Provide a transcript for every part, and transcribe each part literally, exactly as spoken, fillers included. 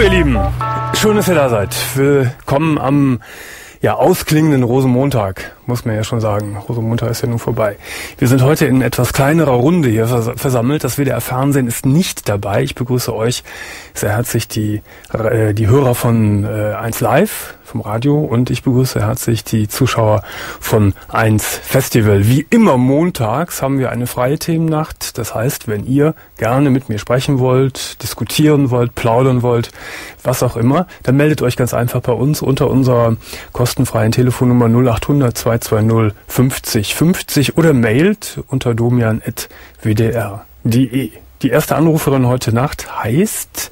ihr Lieben, schön, dass ihr da seid. Willkommen am ja, ausklingenden Rosenmontag, muss man ja schon sagen. Rosenmontag ist ja nun vorbei. Wir sind heute in etwas kleinerer Runde hier versammelt. Das W D R Fernsehen ist nicht dabei. Ich begrüße euch sehr herzlich, die, äh, die Hörer von äh, eins Live, vom Radio, und ich begrüße herzlich die Zuschauer von eins Festival. Wie immer montags haben wir eine freie Themennacht. Das heißt, wenn ihr gerne mit mir sprechen wollt, diskutieren wollt, plaudern wollt, was auch immer, dann meldet euch ganz einfach bei uns unter unserer kostenfreien Telefonnummer null acht hundert zwei zwei null fünfzig fünfzig oder mailt unter domian at w d r punkt d e. Die erste Anruferin heute Nacht heißt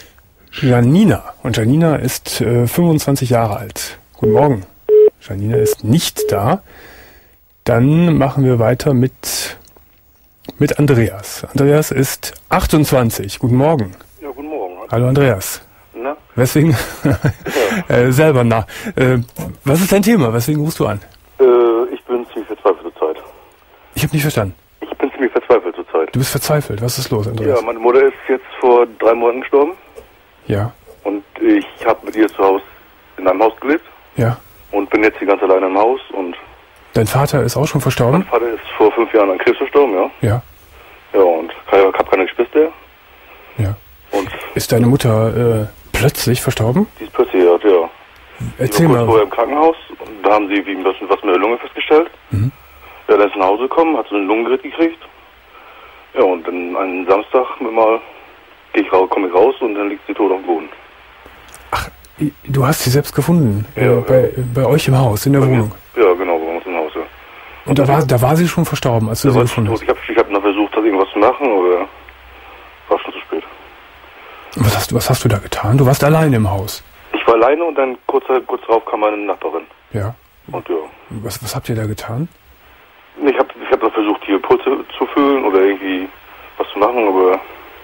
Janina. Und Janina ist äh, fünfundzwanzig Jahre alt. Guten Morgen. Janina ist nicht da. Dann machen wir weiter mit, mit Andreas. Andreas ist achtundzwanzig. Guten Morgen. Ja, guten Morgen. Hallo Andreas. Na? Weswegen? Ja. äh, selber, na. Äh, was ist dein Thema? Weswegen rufst du an? Äh, ich bin ziemlich verzweifelt zurzeit. Ich habe nicht verstanden. Ich bin ziemlich verzweifelt zurzeit. Du bist verzweifelt. Was ist los, Andreas? Ja, meine Mutter ist jetzt vor drei Monaten gestorben. Ja. Und ich habe mit ihr zu Hause in einem Haus gelebt. Ja. Und bin jetzt hier ganz alleine im Haus. Und dein Vater ist auch schon verstorben? Mein Vater ist vor fünf Jahren an Krebs verstorben, ja. Ja. Ja, und ich habe keine Geschwister. Ja. Und ist deine Mutter äh, plötzlich verstorben? Die ist plötzlich, ja. ja. Erzähl mal. mal. Vorher im Krankenhaus. Und da haben sie wie was, was mit der Lunge festgestellt. Mhm. Ja, dann ist nach Hause gekommen, hat so ein Lungengerät gekriegt. Ja, und dann einen Samstag mal gehe ich raus, komme ich raus und dann liegt sie tot auf dem Boden. Ach, du hast sie selbst gefunden? Ja, äh, bei, ja. bei euch im Haus, in der bei Wohnung? Mir. Ja, genau, bei uns im Haus, ja. Und da war, da war sie schon verstorben, als du da sie gefunden hast? Ich habe ich hab noch versucht, das irgendwas zu machen, aber war schon zu spät. Was hast, was hast du da getan? Du warst alleine im Haus? Ich war alleine und dann kurz, kurz darauf kam meine Nachbarin. Ja. Und ja. Was, was habt ihr da getan? Ich habe ich hab da versucht, hier Pulse zu fühlen oder irgendwie was zu machen, aber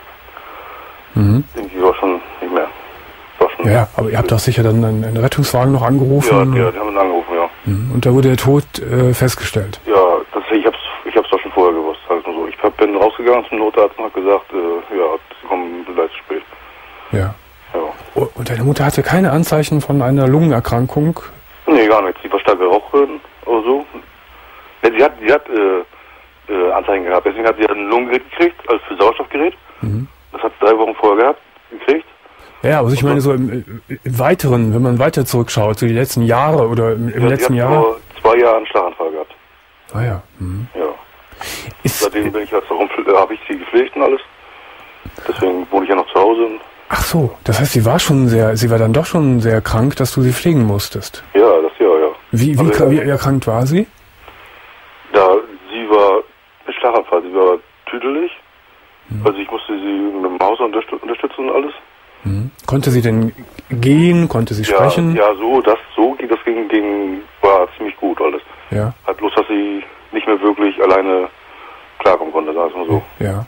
mhm. irgendwie war schon nicht mehr. War schon ja, aber ihr habt doch sicher dann einen, einen Rettungswagen noch angerufen? Ja, ja, die haben uns angerufen, ja. Mhm. Und da wurde der Tod äh, festgestellt? Ja, das, ich hab's, ich hab's doch schon vorher gewusst. Also so. Ich hab, bin rausgegangen zum Notarzt und hab gesagt, äh, ja, sie kommen leider zu spät. Ja. ja. Und deine Mutter hatte keine Anzeichen von einer Lungenerkrankung? Nee, gar nicht. Sie war stark geraucht oder so. Ja, sie hat, sie hat äh, äh, Anzeichen gehabt. Deswegen hat sie ein Lungengerät gekriegt, also für Sauerstoffgerät. Mhm. Das hat sie drei Wochen vorher gehabt, gekriegt. Ja, also ich meine so im, im Weiteren, wenn man weiter zurückschaut, so die letzten Jahre oder im, im ja, letzten sie hat Jahr. vor zwei Jahren einen Schlaganfall gehabt. Ah ja. Mhm. Ja. Ist, Seitdem bin ich jetzt darum, habe ich sie gepflegt und alles. Deswegen wohne ich ja noch zu Hause. Und ach so, das heißt, sie war schon sehr, sie war dann doch schon sehr krank, dass du sie pflegen musstest. Ja, das ja, ja. Wie, wie, also, wie erkrankt war sie? Da, sie war ein Schlaganfall, sie war tüdelig. Mhm. Also ich musste sie mit dem Haus unterstützen und alles. Mhm. Konnte sie denn gehen? Konnte sie ja, sprechen? Ja, so, das, so geht das ging, ging, war ziemlich gut alles. Ja. Halt bloß, dass sie nicht mehr wirklich alleine klarkommen konnte, sagen wir mal so. Ja.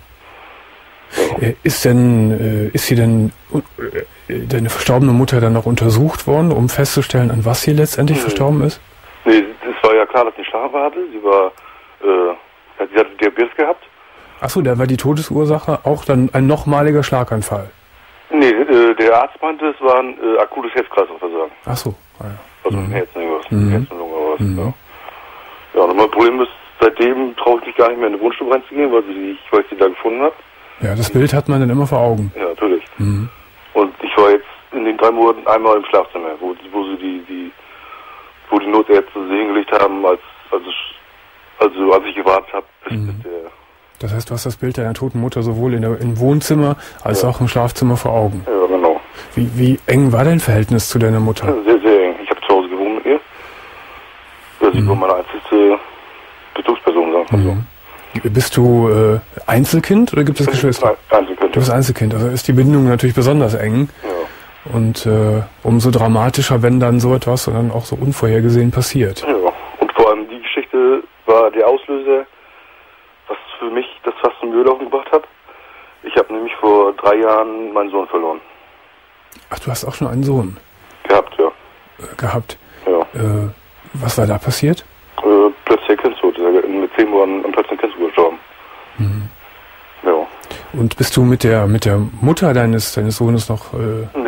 Ja. Ist denn, ist sie denn, deine verstorbene Mutter dann noch untersucht worden, um festzustellen, an was sie letztendlich mhm. verstorben ist? Nee, es war ja klar, dass sie einen Schlaganfall hatte. Sie war, äh, sie hatte Diabetes gehabt. Achso, da war die Todesursache auch dann ein nochmaliger Schlaganfall? Nee, äh, der Arzt meinte, es war ein äh, akutes Herz-Kreislauf-Versagen. Achso, ah, ja. Also mhm. ein Herzen, irgendwas, mhm. Herz und Lunge oder was. Mhm. Ja. Ja, und mein Problem ist, seitdem traue ich mich gar nicht mehr in die Wohnstube reinzugehen, weil, sie, weil ich sie da gefunden habe. Ja, das Bild hat man dann immer vor Augen. Ja, natürlich. Mhm. Und ich war jetzt in den drei Monaten einmal im Schlafzimmer, wo, wo sie die, die, wo die Notärzte sie hingelegt haben, als, als, also als ich gewartet habe, bis, mhm. bis der... Das heißt, du hast das Bild deiner toten Mutter sowohl in der, im Wohnzimmer als ja. auch im Schlafzimmer vor Augen. Ja, genau. Wie, wie eng war dein Verhältnis zu deiner Mutter? Ja, sehr, sehr eng. Ich habe zu Hause gewohnt mit ihr. Ja, sie mhm. war meine einzige Bezugsperson, sagen wir mhm. so. Bist du äh, Einzelkind oder gibt es Geschwister? Einzelkind. Du bist Einzelkind, also ist die Bindung natürlich besonders eng. Ja. Und äh, umso dramatischer, wenn dann so etwas und dann auch so unvorhergesehen passiert. Ja, und vor allem die Geschichte war der Auslöser, was für mich das fast zum Mühlaufen gebracht hat. Ich habe nämlich vor drei Jahren meinen Sohn verloren. Ach, du hast auch schon einen Sohn? Gehabt, ja. Äh, gehabt? Ja. Äh, was war da passiert? Äh, plötzlich Kindstod. Mit zehn Monaten am plötzlich Kindstod gestorben. Mhm. Ja. Und bist du mit der mit der Mutter deines deines Sohnes noch... Äh nee, das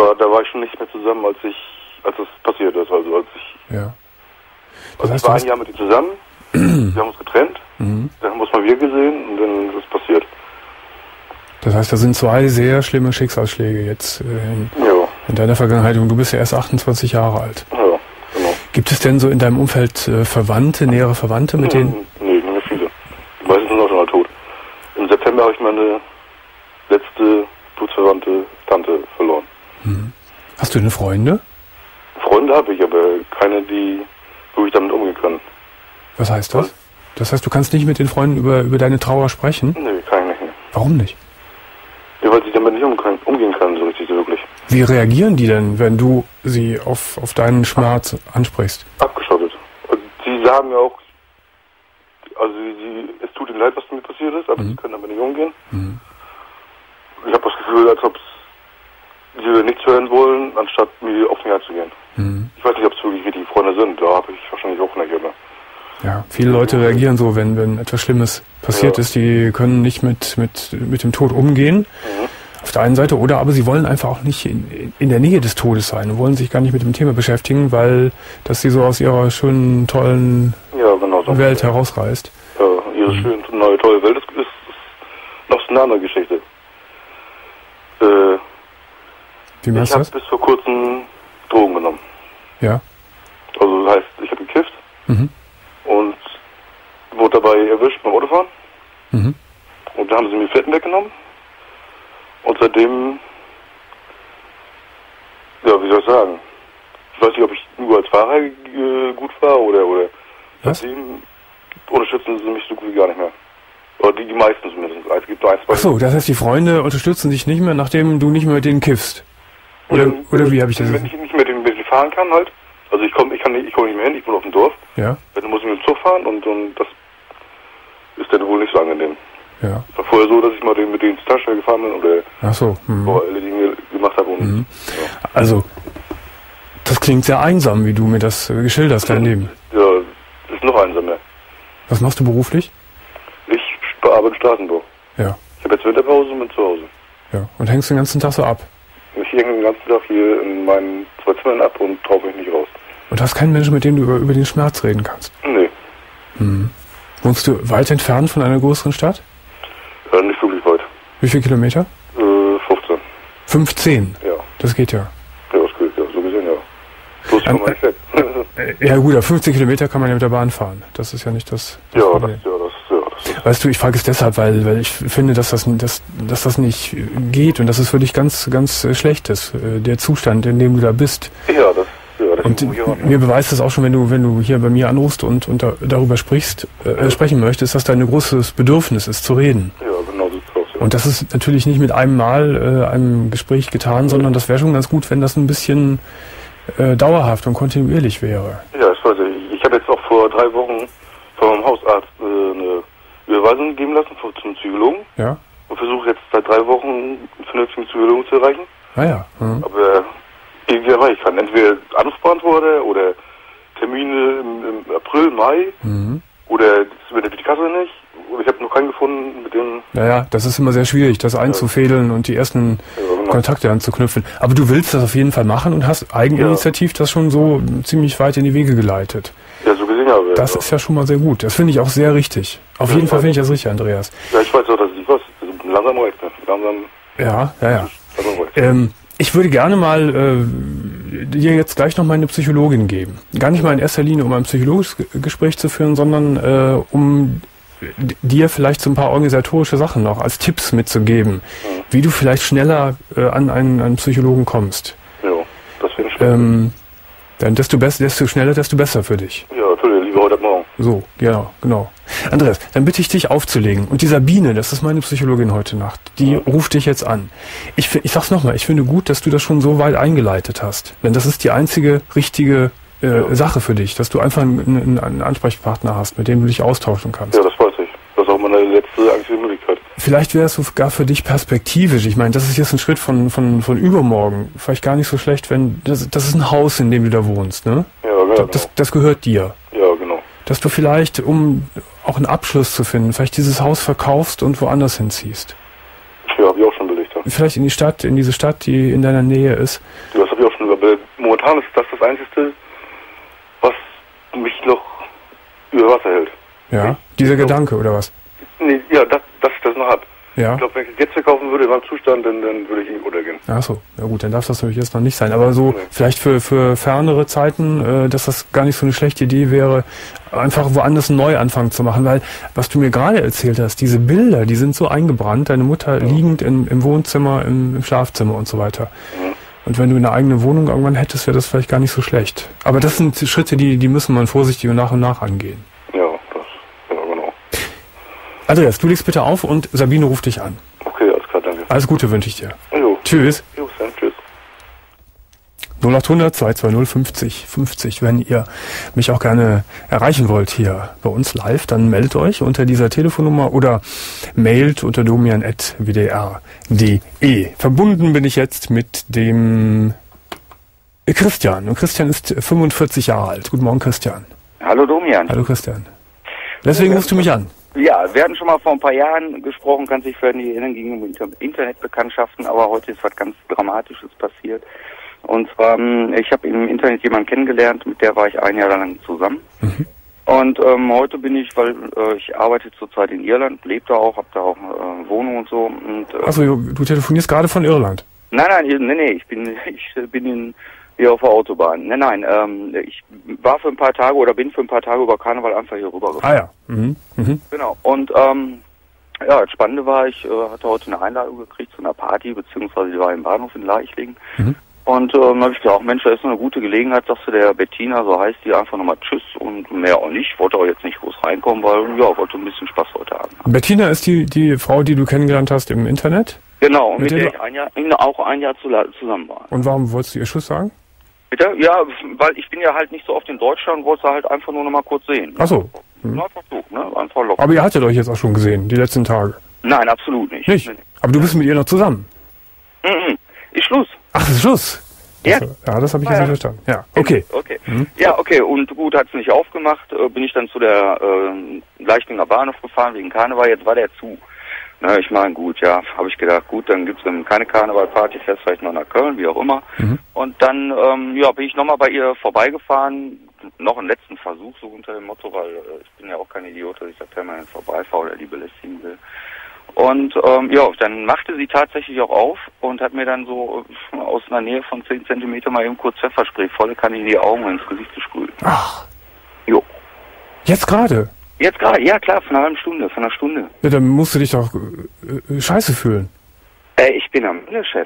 Aber da war ich schon nicht mehr zusammen, als ich, als das passiert ist. Also als ich, ja. Das also heißt, ich war du ein Jahr mit ihm zusammen, wir haben uns getrennt, mhm. dann haben wir uns mal wieder gesehen und dann ist es passiert. Das heißt, da sind zwei sehr schlimme Schicksalsschläge jetzt äh, in, Ja. in deiner Vergangenheit und du bist ja erst achtundzwanzig Jahre alt. Ja, genau. Gibt es denn so in deinem Umfeld äh, Verwandte, nähere Verwandte, mit denen? Nee, nicht mehr viele. Die meisten sind auch schon mal tot. Im September habe ich meine letzte blutsverwandte Tante verloren. Mhm. Hast du denn Freunde? Freunde habe ich, aber keine, die wirklich damit umgehen können. Was heißt das? Das heißt, du kannst nicht mit den Freunden über, über deine Trauer sprechen? Nee, kann ich nicht. Nee. Warum nicht? Ja, weil sie damit nicht umgehen, umgehen können, so richtig, so wirklich. Wie reagieren die denn, wenn du sie auf, auf deinen Schmerz ansprichst? Abgeschottet. Und sie sagen ja auch, also sie, sie, es tut ihnen leid, was mir passiert ist, aber mhm. sie können damit nicht umgehen. Mhm. Ich habe das Gefühl, als ob sie nichts hören wollen, anstatt mir auf den Herz zu gehen. Mhm. Ich weiß nicht, ob es wirklich richtige Freunde sind, da habe ich wahrscheinlich auch nicht, aber... Ja, viele Leute reagieren so, wenn, wenn etwas Schlimmes passiert ja. ist, die können nicht mit, mit, mit dem Tod umgehen, mhm. auf der einen Seite, oder aber sie wollen einfach auch nicht in, in der Nähe des Todes sein und wollen sich gar nicht mit dem Thema beschäftigen, weil das sie so aus ihrer schönen, tollen ja, genau so. Welt herausreißt. Ja, ihre mhm. schöne, neue, tolle Welt ist, ist, ist noch so eine andere Geschichte. Äh, Wie meinst ich du das? habe bis vor kurzem Drogen genommen. Ja. Also das heißt, ich habe gekifft. Mhm. Und wurde dabei erwischt beim Autofahren. Mhm. Und da haben sie mir Fetten weggenommen. Und seitdem, ja, wie soll ich sagen, ich weiß nicht, ob ich nur als Fahrer äh, gut war oder, oder Was? seitdem unterstützen sie mich so gut wie gar nicht mehr. Oder die, die meisten zumindest. Es gibt nur ein, zwei. Ach so, das heißt, die Freunde unterstützen dich nicht mehr, nachdem du nicht mehr mit denen kiffst? Oder, ja, oder wie habe ich das? Wenn ich nicht mehr mit denen fahren kann halt. Also ich komme ich kann nicht, ich komme nicht mehr hin, ich bin auf dem Dorf. Ja. Dann muss ich mit dem Zug fahren und, und das ist dann wohl nicht so angenehm. Ja. Es war vorher so, dass ich mal den, mit denen ins Taschenstell gefahren bin oder Ach so. Mhm. alle Dinge gemacht habe. Und, mhm. ja. Also, das klingt sehr einsam, wie du mir das äh, geschildert hast, dein Leben. Ja, das ist noch einsamer. Was machst du beruflich? Ich arbeite im Straßenbau. Ja. Ich habe jetzt Winterpause und bin zu Hause. Ja. Und hängst den ganzen Tag so ab? Ich hänge den ganzen Tag hier in meinen zwei Zimmern ab und traue mich nicht raus. Und hast keinen Menschen, mit dem du über, über den Schmerz reden kannst? Nee. Mhm. Wohnst du weit entfernt von einer größeren Stadt? Ja, nicht wirklich weit. Wie viele Kilometer? Äh, fünfzehn. fünfzehn? Ja. Das geht ja. Ja, das geht, ja, so gesehen, ja. Bloß kann man nicht weg. Ja gut, auf fünfzehn Kilometer kann man ja mit der Bahn fahren. Das ist ja nicht das, das ja, Problem. das, ja, das, ja, das ist... Weißt du, ich frage es deshalb, weil, weil ich finde, dass das, dass, dass das nicht geht und dass es für dich ganz, ganz schlecht ist, der Zustand, in dem du da bist. Ja, das Ja, das und mir beweist das auch schon, wenn du, wenn du hier bei mir anrufst und, und da, darüber sprichst, äh, ja. sprechen möchtest, dass da ein großes Bedürfnis ist, zu reden. Ja, genau so ist es aus, ja. Und das ist natürlich nicht mit einem Mal äh, einem Gespräch getan, sondern das wäre schon ganz gut, wenn das ein bisschen äh, dauerhaft und kontinuierlich wäre. Ja, ich weiß nicht. Ich habe jetzt auch vor drei Wochen von meinem Hausarzt äh, eine Überweisung geben lassen für, zum Psychologen. Ja. Und versuche jetzt seit drei Wochen einen vernünftigen Psychologen zu erreichen. Ah ja. Mhm. Aber irgendwie erreichen kann. Entweder Anrufbeantworter oder Termine im, im April, Mai. Mhm. Oder das übernimmt die Kasse nicht. Oder ich habe noch keinen gefunden, mit dem... Naja, das ist immer sehr schwierig, das einzufädeln und die ersten ja, genau. Kontakte anzuknüpfen. Aber du willst das auf jeden Fall machen und hast eigeninitiativ ja. das schon so ziemlich weit in die Wege geleitet. Ja, so gesehen habe ich. Das ja. ist ja schon mal sehr gut. Das finde ich auch sehr richtig. Auf ja, jeden Fall finde ich das richtig, Andreas. Ja, ich weiß auch, dass ich was. Langsam reicht, ne? Langsam... Ja, ja, ja. Ähm, ich würde gerne mal äh, dir jetzt gleich noch mal eine Psychologin geben. Gar nicht mal in erster Linie, um ein psychologisches Gespräch zu führen, sondern äh, um dir vielleicht so ein paar organisatorische Sachen noch als Tipps mitzugeben, mhm. wie du vielleicht schneller äh, an einen, einen Psychologen kommst. Ja, das wäre schön. Ähm, dann desto besser, desto schneller, desto besser für dich. Ja, natürlich, lieber heute Morgen. So, genau, genau. Andreas, dann bitte ich dich aufzulegen. Und die Sabine, das ist meine Psychologin heute Nacht, die mhm. ruft dich jetzt an. Ich, ich sag's nochmal, ich finde gut, dass du das schon so weit eingeleitet hast. Denn das ist die einzige richtige äh, ja. Sache für dich, dass du einfach einen, einen Ansprechpartner hast, mit dem du dich austauschen kannst. Ja, das weiß ich. Das ist auch meine letzte einzige Möglichkeit. Vielleicht wäre es sogar für dich perspektivisch. Ich meine, das ist jetzt ein Schritt von, von, von übermorgen. Vielleicht gar nicht so schlecht, wenn... Das, das ist ein Haus, in dem du da wohnst, ne? Ja, genau. Das, das gehört dir. Ja, genau. Dass du vielleicht, um auch einen Abschluss zu finden, vielleicht dieses Haus verkaufst und woanders hinziehst. Ja, habe ich auch schon belegt, ja. Vielleicht in die Stadt, in diese Stadt, die in deiner Nähe ist. Ja, das habe ich auch schon über. Momentan ist das das Einzige, was mich noch über Wasser hält. Ja, ich, dieser ich Gedanke, glaub, oder was? Nee, ja, das, dass ich das noch habe. Ja. Ich glaube, wenn ich es jetzt verkaufen würde, in meinem Zustand, dann, dann würde ich in den untergehen. Ach so, ja gut, dann darf das natürlich jetzt noch nicht sein. Aber so Nee. vielleicht für, für fernere Zeiten, äh, dass das gar nicht so eine schlechte Idee wäre, einfach woanders einen Neuanfang zu machen. Weil, was du mir gerade erzählt hast, diese Bilder, die sind so eingebrannt, deine Mutter Ja. liegend in, im Wohnzimmer, im, im Schlafzimmer und so weiter. Mhm. Und wenn du eine eigene Wohnung irgendwann hättest, wäre das vielleicht gar nicht so schlecht. Aber das sind Schritte, die, die müssen man vorsichtig und nach und nach angehen. Ja, das, ja, genau. Andreas, du legst bitte auf und Sabine ruft dich an. Okay, alles klar, danke. Alles Gute wünsche ich dir. Jo. Tschüss. Jo, Sam, tschüss. null acht hundert zwei zwei null fünfzig fünfzig. Wenn ihr mich auch gerne erreichen wollt hier bei uns live, dann meldet euch unter dieser Telefonnummer oder mailt unter domian at w d r punkt de. Verbunden bin ich jetzt mit dem Christian. Und Christian ist fünfundvierzig Jahre alt. Guten Morgen, Christian. Hallo Domian. Hallo, Christian. Deswegen rufst du mich an. Ja, wir hatten schon mal vor ein paar Jahren gesprochen, kann sich vielleicht nicht erinnern, ging um Inter- Internetbekanntschaften, aber heute ist was ganz Dramatisches passiert. Und zwar, ich habe im Internet jemanden kennengelernt, mit der war ich ein Jahr lang zusammen. Mhm. Und ähm, heute bin ich, weil äh, ich arbeite zurzeit in Irland, lebe da auch, habe da auch eine äh, Wohnung und so. Und, äh, Achso, du telefonierst gerade von Irland? Nein, nein, nee, nee, ich bin, ich bin in, hier auf der Autobahn. Nein, nein, ähm, ich war für ein paar Tage oder bin für ein paar Tage über Karneval einfach hier rübergefahren. Ah ja. Mhm. Mhm. Genau. Und ähm, ja, das Spannende war, ich äh, hatte heute eine Einladung gekriegt zu einer Party, beziehungsweise die war im Bahnhof in Leichlingen. Mhm. Und ähm, dann habe ich gedacht, Mensch, da ist eine gute Gelegenheit, sagst du der Bettina, so heißt die, einfach nochmal Tschüss und mehr auch nicht. Wollte auch jetzt nicht groß reinkommen, weil, ja, wollte ein bisschen Spaß heute haben. Bettina ist die, die Frau, die du kennengelernt hast im Internet? Genau, mit, mit der, der ich ein Jahr, auch ein Jahr zu, zusammen war. Und warum wolltest du ihr Tschüss sagen? Bitte? Ja, weil ich bin ja halt nicht so oft in Deutschland und wollte halt einfach nur noch mal kurz sehen. Ach so. Mhm. Einfach so, ne? Einfach locker. Aber ihr hattet euch jetzt auch schon gesehen, die letzten Tage? Nein, absolut nicht. Nicht? Nee, nee. Aber du bist mit ihr noch zusammen? Mhm. Ist Schluss. Ach, das ist Schluss? Ja. Das, ja, das habe ich Ah, jetzt ja. nicht verstanden. Ja, okay. Okay. Mhm. Ja, okay. Und gut, hat es nicht aufgemacht. Äh, bin ich dann zu der äh, Leichtlinger Bahnhof gefahren wegen Karneval. Jetzt war der zu. Na, ich meine, gut, ja, habe ich gedacht, gut, dann gibt's dann keine Karnevalparty, fährst vielleicht noch nach Köln, wie auch immer. Mhm. Und dann, ähm, ja, bin ich nochmal bei ihr vorbeigefahren. Noch einen letzten Versuch, so unter dem Motto, weil äh, ich bin ja auch kein Idiot, dass ich da permanent vorbeifahre oder die belästigen will. Und ähm, ja, dann machte sie tatsächlich auch auf und hat mir dann so äh, aus einer Nähe von zehn Zentimeter mal eben kurz Pfefferspray volle Kanne in die Augen und ins Gesicht gesprüht. Ach. Jo. Jetzt gerade? Jetzt gerade, ja klar, von einer halben Stunde, von einer Stunde. Ja, dann musst du dich doch äh, scheiße fühlen. Äh, ich bin am Chef.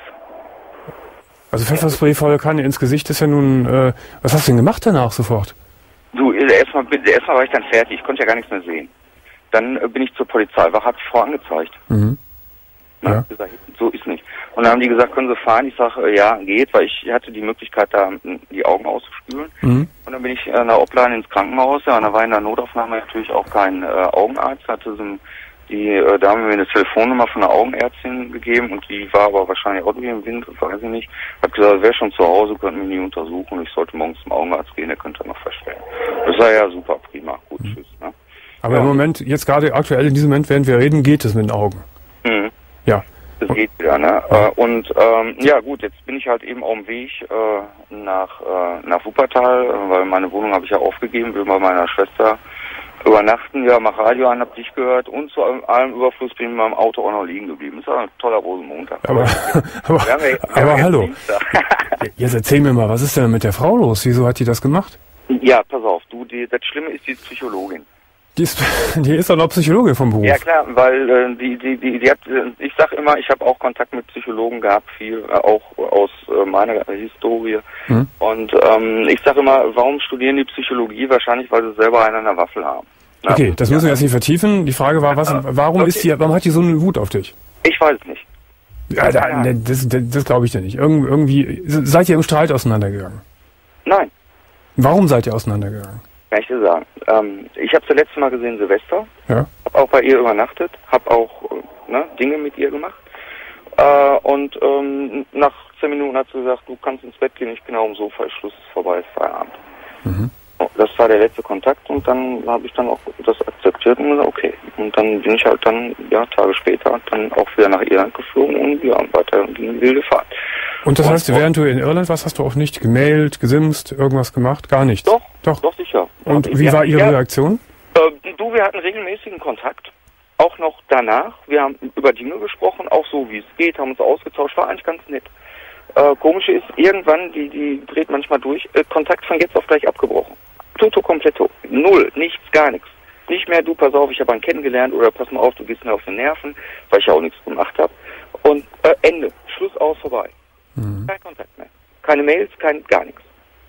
Also Pfefferspray volle Kanne ins Gesicht ist ja nun, äh, was hast du denn gemacht danach sofort? Du, erstmal erstmal war ich dann fertig, ich konnte ja gar nichts mehr sehen. Dann äh, bin ich zur Polizeiwache, hab ich vorangezeigt. Mhm. Na, ja. gesagt, so ist nicht. Und dann haben die gesagt, können Sie fahren? Ich sage, äh, ja, geht, weil ich hatte die Möglichkeit, da m, die Augen auszuspülen. Mhm. Und dann bin ich äh, nach Opladen ins Krankenhaus, ja, und da war in der Notaufnahme natürlich auch kein äh, Augenarzt, hatte so ein, die äh, Dame mir eine Telefonnummer von einer Augenärztin gegeben und die war aber wahrscheinlich auch durch den Wind, weiß ich nicht. Hat gesagt, wäre schon zu Hause, könnten mich nie untersuchen, ich sollte morgens zum Augenarzt gehen, der könnte noch feststellen. Das war ja super, prima, gut, mhm. Tschüss. Ne? Aber ja. im Moment, jetzt gerade aktuell in diesem Moment, während wir reden, geht es mit den Augen. Mhm. Ja. Das geht wieder, ne? Ja. Und ähm, ja gut, jetzt bin ich halt eben auf dem Weg äh, nach äh, nach Wuppertal, äh, weil meine Wohnung habe ich ja aufgegeben, will bei meiner Schwester übernachten, ja, mach Radio an, hab dich gehört und zu allem Überfluss bin ich mit meinem Auto auch noch liegen geblieben. Ist ja ein toller Rosenmontag. Aber, aber, wir haben ja, wir aber haben hallo, jetzt erzähl mir mal, was ist denn mit der Frau los? Wieso hat die das gemacht? Ja, pass auf, du, die, das Schlimme ist die Psychologin. Die ist, die ist doch noch Psychologin vom Beruf. Ja klar, weil äh, die, die, die, die hat, äh, ich sag immer, ich habe auch Kontakt mit Psychologen gehabt, viel äh, auch aus äh, meiner Historie. Hm. Und ähm, ich sag immer, warum studieren die Psychologie? Wahrscheinlich, weil sie selber einen an der Waffel haben. Na, okay, das müssen wir jetzt nicht vertiefen. Die Frage war, was, warum okay. ist die, warum hat die so eine Wut auf dich? Ich weiß es nicht. Ja, da, das das, das glaube ich dir nicht. Irg irgendwie, seid ihr im Streit auseinandergegangen? Nein. Warum seid ihr auseinandergegangen? Kann ich dir sagen. Ähm, ich habe sie letztes Mal gesehen, Silvester. Ja. Hab auch bei ihr übernachtet. Hab auch äh, ne, Dinge mit ihr gemacht. Äh, und ähm, nach zehn Minuten hat sie gesagt, du kannst ins Bett gehen, ich bin auf dem Sofa, Schluss ist vorbei, ist Feierabend. Mhm. das war der letzte Kontakt und dann habe ich dann auch das akzeptiert und gesagt, okay. Und dann bin ich halt dann, ja, Tage später dann auch wieder nach Irland geflogen und ja, weiter in die wilde Fahrt. Und das und, heißt, während du in Irland warst, hast du auch nicht gemailt, gesimst, irgendwas gemacht? Gar nichts? Doch, doch, doch sicher. Und ja, wie war Ihre ja, Reaktion? Äh, du, wir hatten regelmäßigen Kontakt. Auch noch danach. Wir haben über Dinge gesprochen, auch so wie es geht, haben uns ausgetauscht, war eigentlich ganz nett. Äh, Komische ist, irgendwann, die, die dreht manchmal durch, äh, Kontakt von jetzt auf gleich abgebrochen. Toto completo. Null, nichts, gar nichts. Nicht mehr, du, pass auf, ich habe einen kennengelernt oder pass mal auf, du gehst mir auf die Nerven, weil ich ja auch nichts gemacht habe. Und äh, Ende. Schluss aus, vorbei. Mhm. Kein Kontakt mehr. Keine Mails, kein, gar nichts.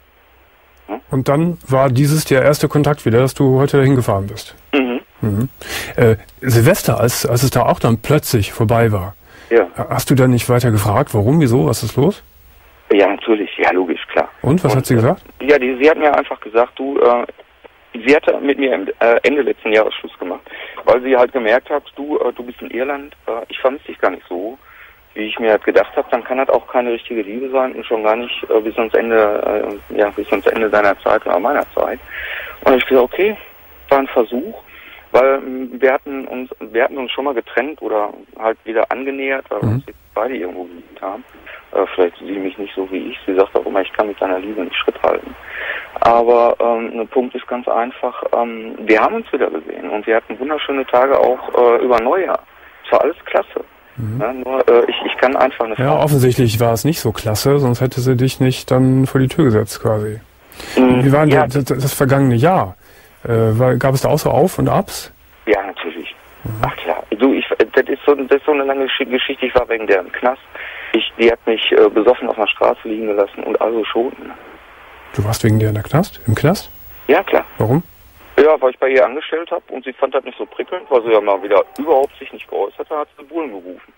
Hm? Und dann war dieses der erste Kontakt wieder, dass du heute dahin gefahren bist. Mhm. Mhm. Äh, Silvester, als, als es da auch dann plötzlich vorbei war, ja. Hast du dann nicht weiter gefragt, warum, wieso, was ist los? Ja, natürlich, ja, logisch, klar. Und, was Und, hat sie gesagt? Äh, ja, die, sie hat mir einfach gesagt, du, äh, sie hatte mit mir äh, Ende letzten Jahres Schluss gemacht, weil sie halt gemerkt hat, du, äh, du bist in Irland, äh, ich vermisse dich gar nicht so, wie ich mir halt gedacht habe, dann kann das auch keine richtige Liebe sein und schon gar nicht äh, bis ans Ende, äh, ja, bis ans Ende deiner Zeit oder meiner Zeit. Und ich gesagt, okay, war ein Versuch. Weil wir hatten uns, wir hatten uns schon mal getrennt oder halt wieder angenähert, weil wir mhm. uns beide irgendwo geliebt haben. Äh, vielleicht sie mich nicht so wie ich. Sie sagt auch immer, ich kann mit deiner Liebe nicht Schritt halten. Aber ähm, ein Punkt ist ganz einfach, ähm, wir haben uns wieder gesehen und wir hatten wunderschöne Tage auch äh, über Neujahr. Es war alles klasse. Mhm. Ja, nur äh, ich, ich kann einfach eine Ja, Frage. Offensichtlich war es nicht so klasse, sonst hätte sie dich nicht dann vor die Tür gesetzt quasi. Mhm. Wie war denn Ja. das, das, das vergangene Jahr? Äh, war, gab es da auch so Auf- und Abs? Ja, natürlich. Mhm. Ach klar. Du, ich, das ist so, das ist so eine lange Geschichte. Ich war wegen der im Knast. Ich, die hat mich äh, besoffen auf der Straße liegen gelassen und also schon. Du warst wegen der in der Knast? Im Knast? Ja, klar. Warum? Ja, weil ich bei ihr angestellt habe und sie fand das nicht so prickelnd, weil sie ja mal wieder überhaupt sich nicht geäußert hat, hat sie Bullen gerufen.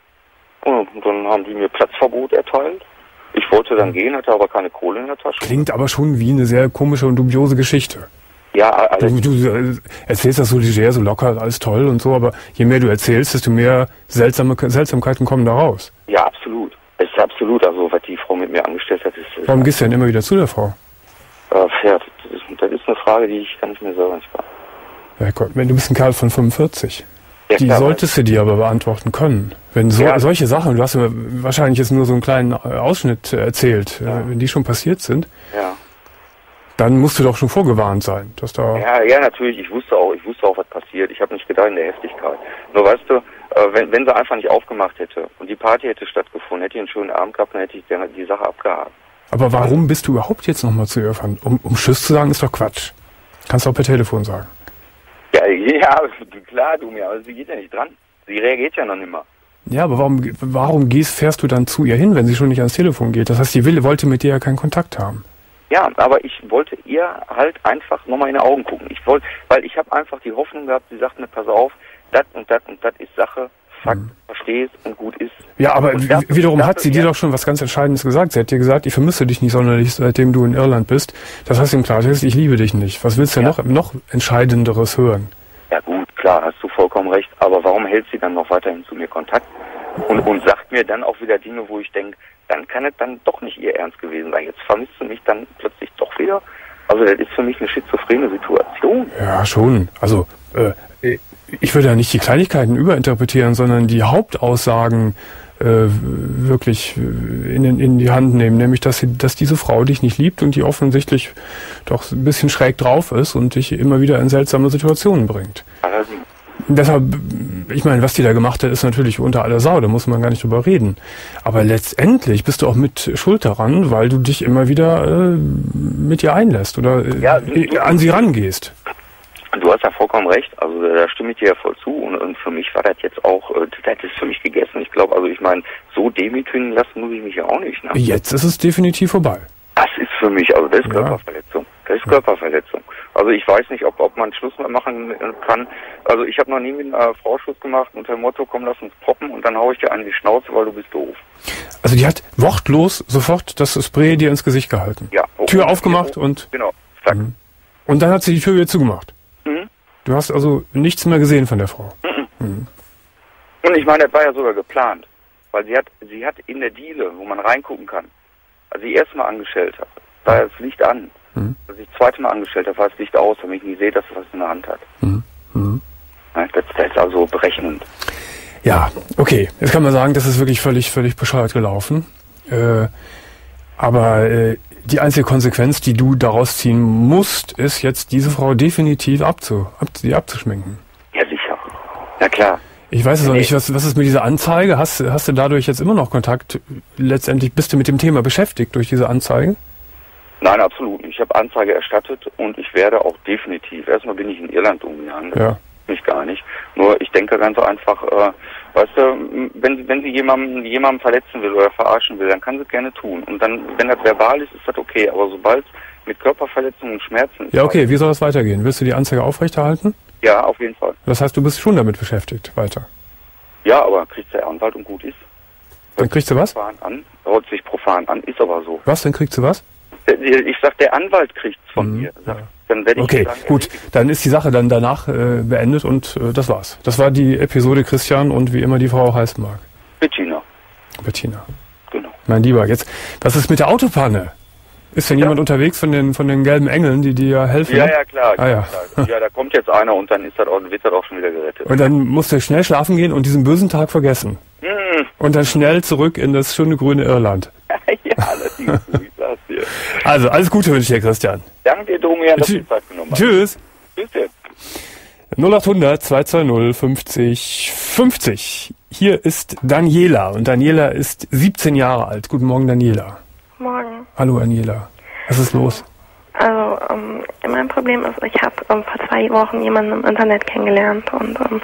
Und dann haben die mir Platzverbot erteilt. Ich wollte dann gehen, hatte aber keine Kohle in der Tasche. Klingt aber schon wie eine sehr komische und dubiose Geschichte. Ja, also Du, du erzählst das so leger, so locker, alles toll und so, aber je mehr du erzählst, desto mehr seltsame Seltsamkeiten kommen da raus. ja, absolut. Es ist absolut, also was die Frau mit mir angestellt hat, ist... ist Warum gehst du denn immer wieder zu der Frau? Äh, ja, das ist, das ist eine Frage, die ich kann ich mir selber nicht beantworten. Ja Gott, wenn du bist ein Kerl von fünfundvierzig. Ja, Die klar, solltest du dir aber beantworten können. Wenn so, Ja. solche Sachen, du hast mir wahrscheinlich jetzt nur so einen kleinen Ausschnitt erzählt, Ja. äh, wenn die schon passiert sind, Ja. dann musst du doch schon vorgewarnt sein, dass da... Ja, ja, natürlich. Ich wusste auch, ich wusste auch, was passiert. Ich habe nicht gedacht in der Heftigkeit. Nur weißt du, äh, wenn, wenn sie einfach nicht aufgemacht hätte und die Party hätte stattgefunden, hätte ich einen schönen Abend gehabt, dann hätte ich die, die Sache abgehakt. Aber warum bist du überhaupt jetzt nochmal zu ihr gefahren? Um, um Tschüss zu sagen, ist doch Quatsch. Kannst du auch per Telefon sagen. Ja, ja, klar, du mir, aber sie geht ja nicht dran. Sie reagiert ja noch nicht mal. Ja, aber warum, warum gehst, fährst du dann zu ihr hin, wenn sie schon nicht ans Telefon geht? Das heißt, die will, wollte mit dir ja keinen Kontakt haben. Ja, aber ich wollte ihr halt einfach nochmal in die Augen gucken. Ich wollte, weil ich habe einfach die Hoffnung gehabt, sie sagt mir, pass auf, das und das und das ist Sache, Fakt, Mhm. verstehst und gut ist. Ja, aber Und w- das- wiederum das hat sie ist dir ja- doch schon was ganz Entscheidendes gesagt. Sie hat dir gesagt, ich vermisse dich nicht sonderlich, seitdem du in Irland bist. Das heißt im Klartext, ich liebe dich nicht. Was willst du denn Ja. noch, noch Entscheidenderes hören? Ja gut, klar, hast du vollkommen recht, aber warum hält sie dann noch weiterhin zu mir Kontakt und, und sagt mir dann auch wieder Dinge, wo ich denke, dann kann es dann doch nicht ihr Ernst gewesen sein. Jetzt vermisst du mich dann plötzlich doch wieder. Also das ist für mich eine schizophrene Situation. Ja, schon. Also, äh, ich würde ja nicht die Kleinigkeiten überinterpretieren, sondern die Hauptaussagen äh, wirklich in, in die Hand nehmen, nämlich dass, sie, dass diese Frau dich nicht liebt und die offensichtlich doch ein bisschen schräg drauf ist und dich immer wieder in seltsame Situationen bringt. Also, Deshalb, ich meine, was die da gemacht hat, ist natürlich unter aller Sau, da muss man gar nicht drüber reden. Aber letztendlich bist du auch mit Schuld daran, weil du dich immer wieder äh, mit ihr einlässt oder äh, Ja, du- du- an sie rangehst. du hast ja vollkommen recht, also da stimme ich dir ja voll zu und, und für mich war das jetzt auch, äh, das ist für mich gegessen. Ich glaube, also ich meine, so demütigen lassen muss ich mich ja auch nicht. Ne? Jetzt ist es definitiv vorbei. Das ist für mich, also das ist Ja. Körperverletzung. Das ist Körperverletzung. Also ich weiß nicht, ob, ob man Schluss mehr machen kann. Also ich habe noch nie mit einer Frau Schluss gemacht unter dem Motto, komm, lass uns poppen und dann hau ich dir an die Schnauze, weil du bist doof. Also die hat wortlos sofort das Spray dir ins Gesicht gehalten. Ja. Tür Und- aufgemacht und Genau, zack. Mhm. und dann hat sie die Tür wieder zugemacht. Mhm. Du hast also nichts mehr gesehen von der Frau. Und ich meine, das war ja sogar geplant. Weil sie hat, sie hat in der Diele, wo man reingucken kann, als sie erstmal angestellt hat, war das Licht an. Mhm. Als ich das zweite Mal angestellt habe, war das Licht aus, damit ich nie sehe, dass er was in der Hand hat. Mhm. Mhm. Ja, das, das ist also berechnend. Ja, okay. Jetzt kann man sagen, das ist wirklich völlig, völlig bescheuert gelaufen. Äh, aber äh, die einzige Konsequenz, die du daraus ziehen musst, ist jetzt, diese Frau definitiv abzu, ab, die abzuschminken. Ja, sicher. Na klar. Ich weiß es noch nicht, was, was ist mit dieser Anzeige? Hast, hast du dadurch jetzt immer noch Kontakt? Letztendlich bist du mit dem Thema beschäftigt durch diese Anzeigen? Nein, absolut nicht. Ich habe Anzeige erstattet und ich werde auch definitiv, erstmal bin ich in Irland umgegangen, das ja. mich gar nicht. Nur ich denke ganz einfach, äh, weißt du, wenn, wenn sie jemanden, jemanden verletzen will oder verarschen will, dann kann sie es gerne tun. Und dann, wenn das verbal ist, ist das okay. Aber sobald mit Körperverletzungen und Schmerzen... Ja, okay. Wie soll das weitergehen? Willst du die Anzeige aufrechterhalten? Ja, auf jeden Fall. Das heißt, du bist schon damit beschäftigt, weiter? Ja, aber kriegt der Anwalt und gut ist. Dann kriegst du was? Profan an, hört sich profan an, ist aber so. Was, dann kriegst du was? Ich sag, der Anwalt kriegt's von mhm, mir. Sag, ja. Dann werde ich okay, sagen, gut. Dann ist die Sache dann danach äh, beendet und äh, das war's. Das war die Episode Christian und wie immer die Frau heißen mag. Bettina. Bettina. Genau. Mein Lieber, jetzt, was ist mit der Autopanne? Ist denn ja. jemand unterwegs von den von den gelben Engeln, die dir helfen? Ja, ja, klar. Ah, ja. klar. Ja, da kommt jetzt einer und dann ist das auch, wird das auch schon wieder gerettet. Und dann musst du schnell schlafen gehen und diesen bösen Tag vergessen. Hm. Und dann schnell zurück in das schöne grüne Irland. Ja, das ist gut, ich sag's dir. Also, alles Gute wünsche ich dir, Christian. Danke dir, Domian, dass du die Zeit genommen hast. Tschüss. Tschüss dir. null acht hundert zwei zwei null fünfzig fünfzig. Hier ist Daniela und Daniela ist siebzehn Jahre alt. Guten Morgen, Daniela. Morgen. Hallo, Daniela. Was ist los? Also, ähm, mein Problem ist, ich habe ähm, vor zwei Wochen jemanden im Internet kennengelernt und ähm,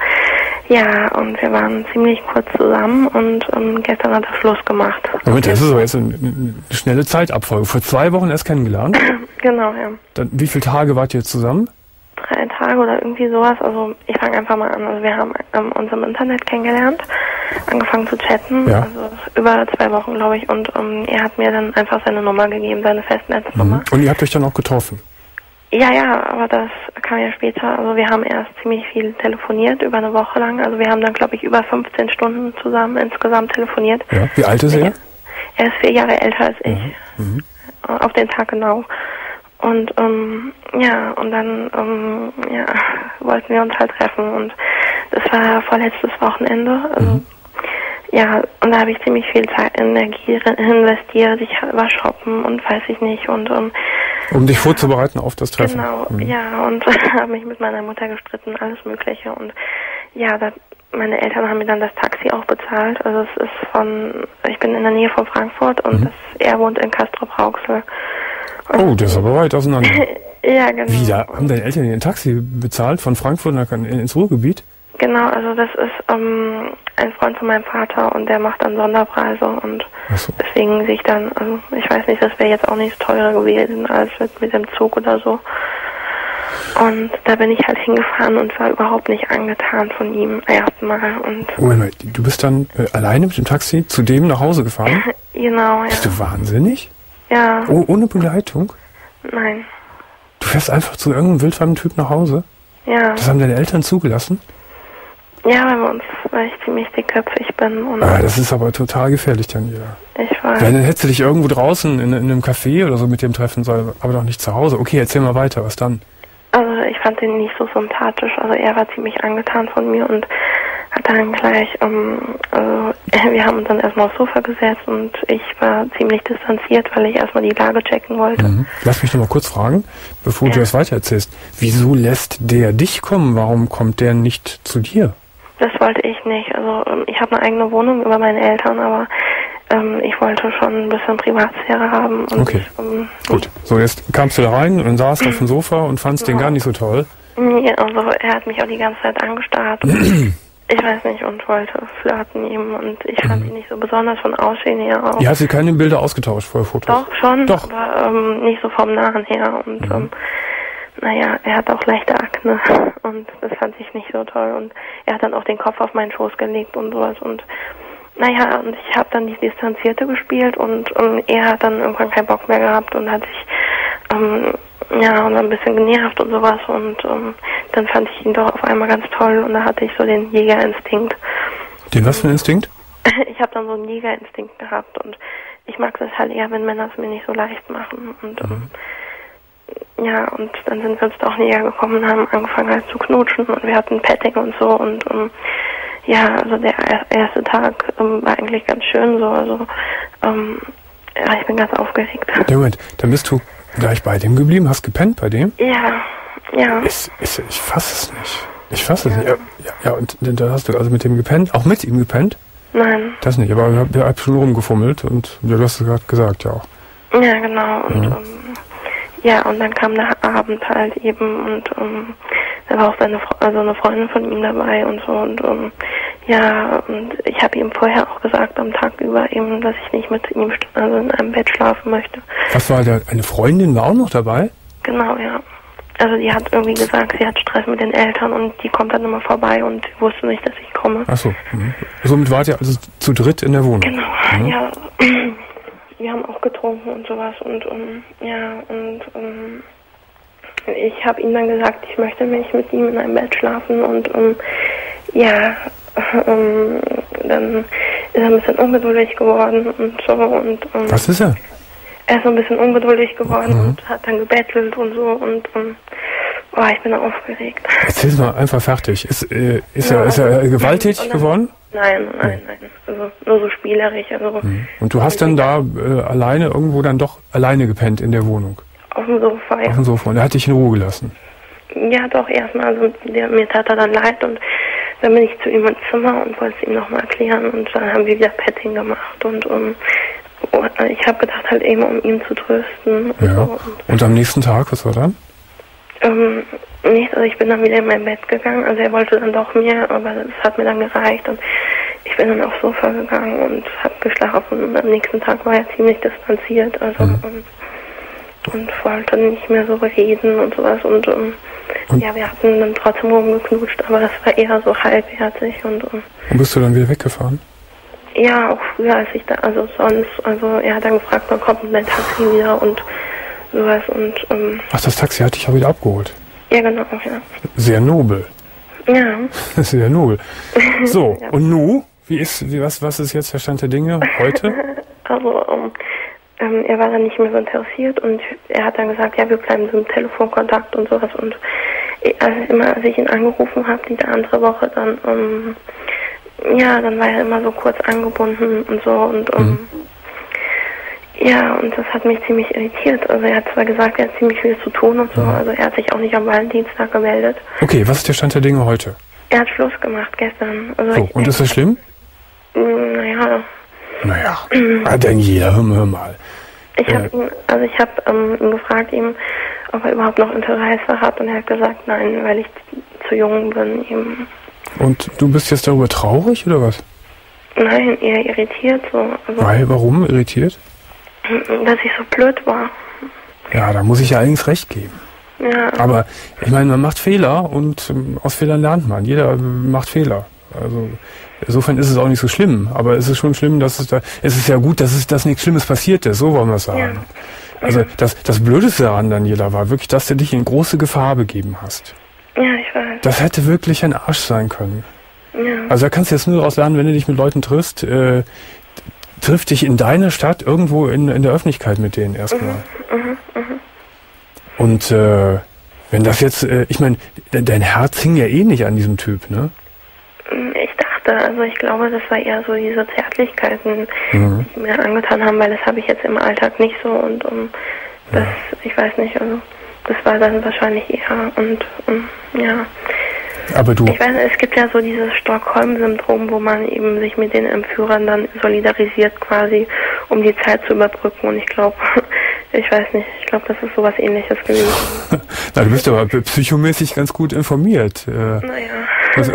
ja, und wir waren ziemlich kurz zusammen und ähm, gestern hat er Schluss gemacht. Moment, das ist aber jetzt eine, eine schnelle Zeitabfolge. Vor zwei Wochen erst kennengelernt? Genau, ja. Dann, wie viele Tage wart ihr zusammen? Drei Tage oder irgendwie sowas. Also ich fange einfach mal an. Also wir haben ähm, uns im Internet kennengelernt, angefangen zu chatten, ja. also über zwei Wochen, glaube ich. Und ähm, er hat mir dann einfach seine Nummer gegeben, seine Festnetznummer. Mhm. Und ihr habt euch dann auch getroffen? Ja, ja, aber das kam ja später. Also wir haben erst ziemlich viel telefoniert, über eine Woche lang. Also wir haben dann, glaube ich, über fünfzehn Stunden zusammen insgesamt telefoniert. Ja. Wie alt ist er? Er ist vier Jahre älter als ich. Mhm. Auf den Tag genau. Und ähm, ja, und dann ähm, ja, wollten wir uns halt treffen. Und das war vorletztes Wochenende. Also, mhm. Ja, und da habe ich ziemlich viel Zeit, Energie investiert. Ich war shoppen und weiß ich nicht. Und ähm, um dich vorzubereiten auf das Treffen. Genau, mhm. ja, und habe mich mit meiner Mutter gestritten, alles Mögliche. Und ja, da, meine Eltern haben mir dann das Taxi auch bezahlt. Also es ist von, ich bin in der Nähe von Frankfurt und mhm. das, er wohnt in Castrop-Rauxel. Oh, das ist aber weit auseinander. Ja, genau. Wie, da haben deine Eltern ein Taxi bezahlt von Frankfurt nach, ins Ruhrgebiet? Genau, also das ist ähm, ein Freund von meinem Vater und der macht dann Sonderpreise und so. Deswegen sich dann, also ich weiß nicht, das wäre jetzt auch nicht teurer gewesen als mit, mit dem Zug oder so. Und da bin ich halt hingefahren und war überhaupt nicht angetan von ihm erstmal. Und Moment mal, du bist dann äh, alleine mit dem Taxi zu dem nach Hause gefahren? Genau, ja. Bist du wahnsinnig? Ja. Oh, ohne Begleitung? Nein. Du fährst einfach zu irgendeinem wildfremden Typ nach Hause? Ja. Das haben deine Eltern zugelassen? Ja, weil wir uns, weil ich ziemlich dickköpfig bin. Und ah, das ist aber total gefährlich, Daniela. Ich weiß. Wenn, dann hättest du dich irgendwo draußen in, in einem Café oder so mit dem treffen sollen, aber doch nicht zu Hause. Okay, erzähl mal weiter, was dann? Also ich fand ihn nicht so sympathisch. Also er war ziemlich angetan von mir und hat dann gleich, ähm, also wir haben uns dann erstmal aufs Sofa gesetzt und ich war ziemlich distanziert, weil ich erstmal die Lage checken wollte. Mhm. Lass mich noch mal kurz fragen, bevor ja. du das weiter erzählst. Wieso lässt der dich kommen? Warum kommt der nicht zu dir? Das wollte ich nicht. Also ich habe eine eigene Wohnung über meine Eltern, aber ähm, ich wollte schon ein bisschen Privatsphäre haben. Und, okay, ähm, gut. So, jetzt kamst du da rein und saßt auf dem Sofa und fandst ja. den gar nicht so toll. Nee, also er hat mich auch die ganze Zeit angestarrt. Und ich weiß nicht, und wollte flirten ihm und ich fand mhm. ihn nicht so besonders von Aussehen her auch. Ja, hast du keine Bilder ausgetauscht vor Fotos? Doch, schon, Doch. aber ähm, nicht so vom Nahen her und mhm. ähm, naja, er hat auch leichte Akne und das fand ich nicht so toll und er hat dann auch den Kopf auf meinen Schoß gelegt und sowas und naja, und ich habe dann die Distanzierte gespielt und ähm, er hat dann irgendwann keinen Bock mehr gehabt und hat sich ähm, ja, und ein bisschen genervt und sowas und ähm, dann fand ich ihn doch auf einmal ganz toll und da hatte ich so den Jägerinstinkt. Den was für einen Instinkt? Ich habe dann so einen Jägerinstinkt gehabt und ich mag das halt eher, wenn Männer es mir nicht so leicht machen und ähm, ja, und dann sind wir uns doch näher gekommen und haben angefangen halt zu knutschen und wir hatten Petting und so und um, ja, also der erste Tag um, war eigentlich ganz schön so, also um, ja, ich bin ganz aufgeregt. Ja, Moment, dann bist du gleich bei dem geblieben, hast gepennt bei dem? Ja, ja. Ist, ist, ich fasse es nicht. Ich fasse es ja. nicht. Ja, ja, und da hast du also mit dem gepennt, auch mit ihm gepennt? Nein. Das nicht, aber wir haben schon rumgefummelt und ja, du hast es gerade gesagt, ja auch. Ja, genau. Und, ja. Um, ja, und dann kam der Abend halt eben und um, da war auch seine, also eine Freundin von ihm dabei und so und um, ja, und ich habe ihm vorher auch gesagt am Tag über eben, dass ich nicht mit ihm also in einem Bett schlafen möchte. Was war da, eine Freundin war auch noch dabei? Genau, ja. Also die hat irgendwie gesagt, sie hat Stress mit den Eltern und die kommt dann immer vorbei und wusste nicht, dass ich komme. Ach so. Mhm. Somit wart ihr also zu dritt in der Wohnung? Genau, mhm. ja. Wir haben auch getrunken und sowas und um, ja, und um, ich habe ihm dann gesagt, ich möchte nicht mit ihm in einem Bett schlafen und um, ja, um, dann ist er ein bisschen ungeduldig geworden und so und um, was ist er? Er ist so ein bisschen ungeduldig geworden mhm. und hat dann gebettelt und so und um, oh, ich bin aufgeregt. Erzähl's mal einfach fertig. Ist, äh, ist, ja, er, ist er gewalttätig dann, geworden? Nein, nein, nein. Also nur so spielerisch. Also mhm. Und du hast dann da äh, alleine irgendwo dann doch alleine gepennt in der Wohnung? Auf dem Sofa, ja. Auf dem Sofa. Und er hat dich in Ruhe gelassen? Ja, doch, erstmal. Also der, mir tat er dann leid und dann bin ich zu ihm ins Zimmer und wollte es ihm nochmal erklären und dann haben wir wieder Petting gemacht und um, ich habe gedacht halt eben, um ihn zu trösten. Und, ja. so. und, und am nächsten Tag, was war dann? Ähm, nicht, also ich bin dann wieder in mein Bett gegangen, also er wollte dann doch mehr, aber das hat mir dann gereicht und ich bin dann aufs Sofa gegangen und habe geschlafen und am nächsten Tag war er ziemlich distanziert, also mhm. und, und wollte nicht mehr so reden und sowas und, und, und ja, wir hatten dann trotzdem rumgeknutscht, aber das war eher so halbherzig und, und und bist du dann wieder weggefahren? Ja, auch früher als ich da, also sonst, also er hat dann gefragt, wann kommt denn dein Taxi wieder und sowas und ähm, ach, das Taxi hat dich ja wieder abgeholt? Ja, genau, ja. Sehr nobel. Ja. Sehr nobel. So, ja. Und nu? Wie ist, wie, was, was ist jetzt der Stand der Dinge heute? Also, um, ähm, er war dann nicht mehr so interessiert und er hat dann gesagt, ja, wir bleiben so im Telefonkontakt und sowas und also immer, als ich ihn angerufen habe, die andere Woche, dann, um, ja, dann war er immer so kurz angebunden und so und, um, mhm. ja, und das hat mich ziemlich irritiert. Also er hat zwar gesagt, er hat ziemlich viel zu tun und so, also er hat sich auch nicht am Valentinstag gemeldet. Okay, was ist der Stand der Dinge heute? Er hat Schluss gemacht gestern. Also so, ich, und ist das schlimm? Naja. Naja, ah, denn jeder, hör, hör mal. Ich äh, habe ihn, also ich habe ähm, ihn gefragt, ihm, ob er überhaupt noch Interesse hat und er hat gesagt, nein, weil ich zu jung bin. Ihm. Und du bist jetzt darüber traurig oder was? Nein, eher irritiert so. Also, weil, warum irritiert? Dass ich so blöd war. Ja, da muss ich ja allerdings recht geben. Ja. Aber ich meine, man macht Fehler und ähm, aus Fehlern lernt man. Jeder äh, macht Fehler. Also insofern ist es auch nicht so schlimm. Aber es ist schon schlimm, dass es da. Es ist ja gut, dass es dass nichts Schlimmes passiert ist. So wollen wir es sagen. Ja. Also das das Blödeste daran, Daniela, war wirklich, dass du dich in große Gefahr begeben hast. Ja, ich weiß. Das hätte wirklich ein Arsch sein können. Ja. Also da kannst du jetzt nur daraus lernen, wenn du dich mit Leuten triffst. Äh, triff dich in deiner Stadt irgendwo in, in der Öffentlichkeit mit denen erstmal. Mhm, mhm, mhm. Und äh, wenn das jetzt, äh, ich meine, dein Herz hing ja eh nicht an diesem Typ, ne? Ich dachte, also ich glaube, das war eher so diese Zärtlichkeiten, mhm. die mir angetan haben, weil das habe ich jetzt im Alltag nicht so und um, das, ja. ich weiß nicht, also das war dann wahrscheinlich eher und um, ja. Aber du. Ich weiß nicht, es gibt ja so dieses Stockholm-Syndrom, wo man eben sich mit den Entführern dann solidarisiert quasi, um die Zeit zu überbrücken und ich glaube, ich weiß nicht, ich glaube, das ist sowas Ähnliches gewesen. Na, du bist aber psychomäßig ganz gut informiert. Äh, naja. Also,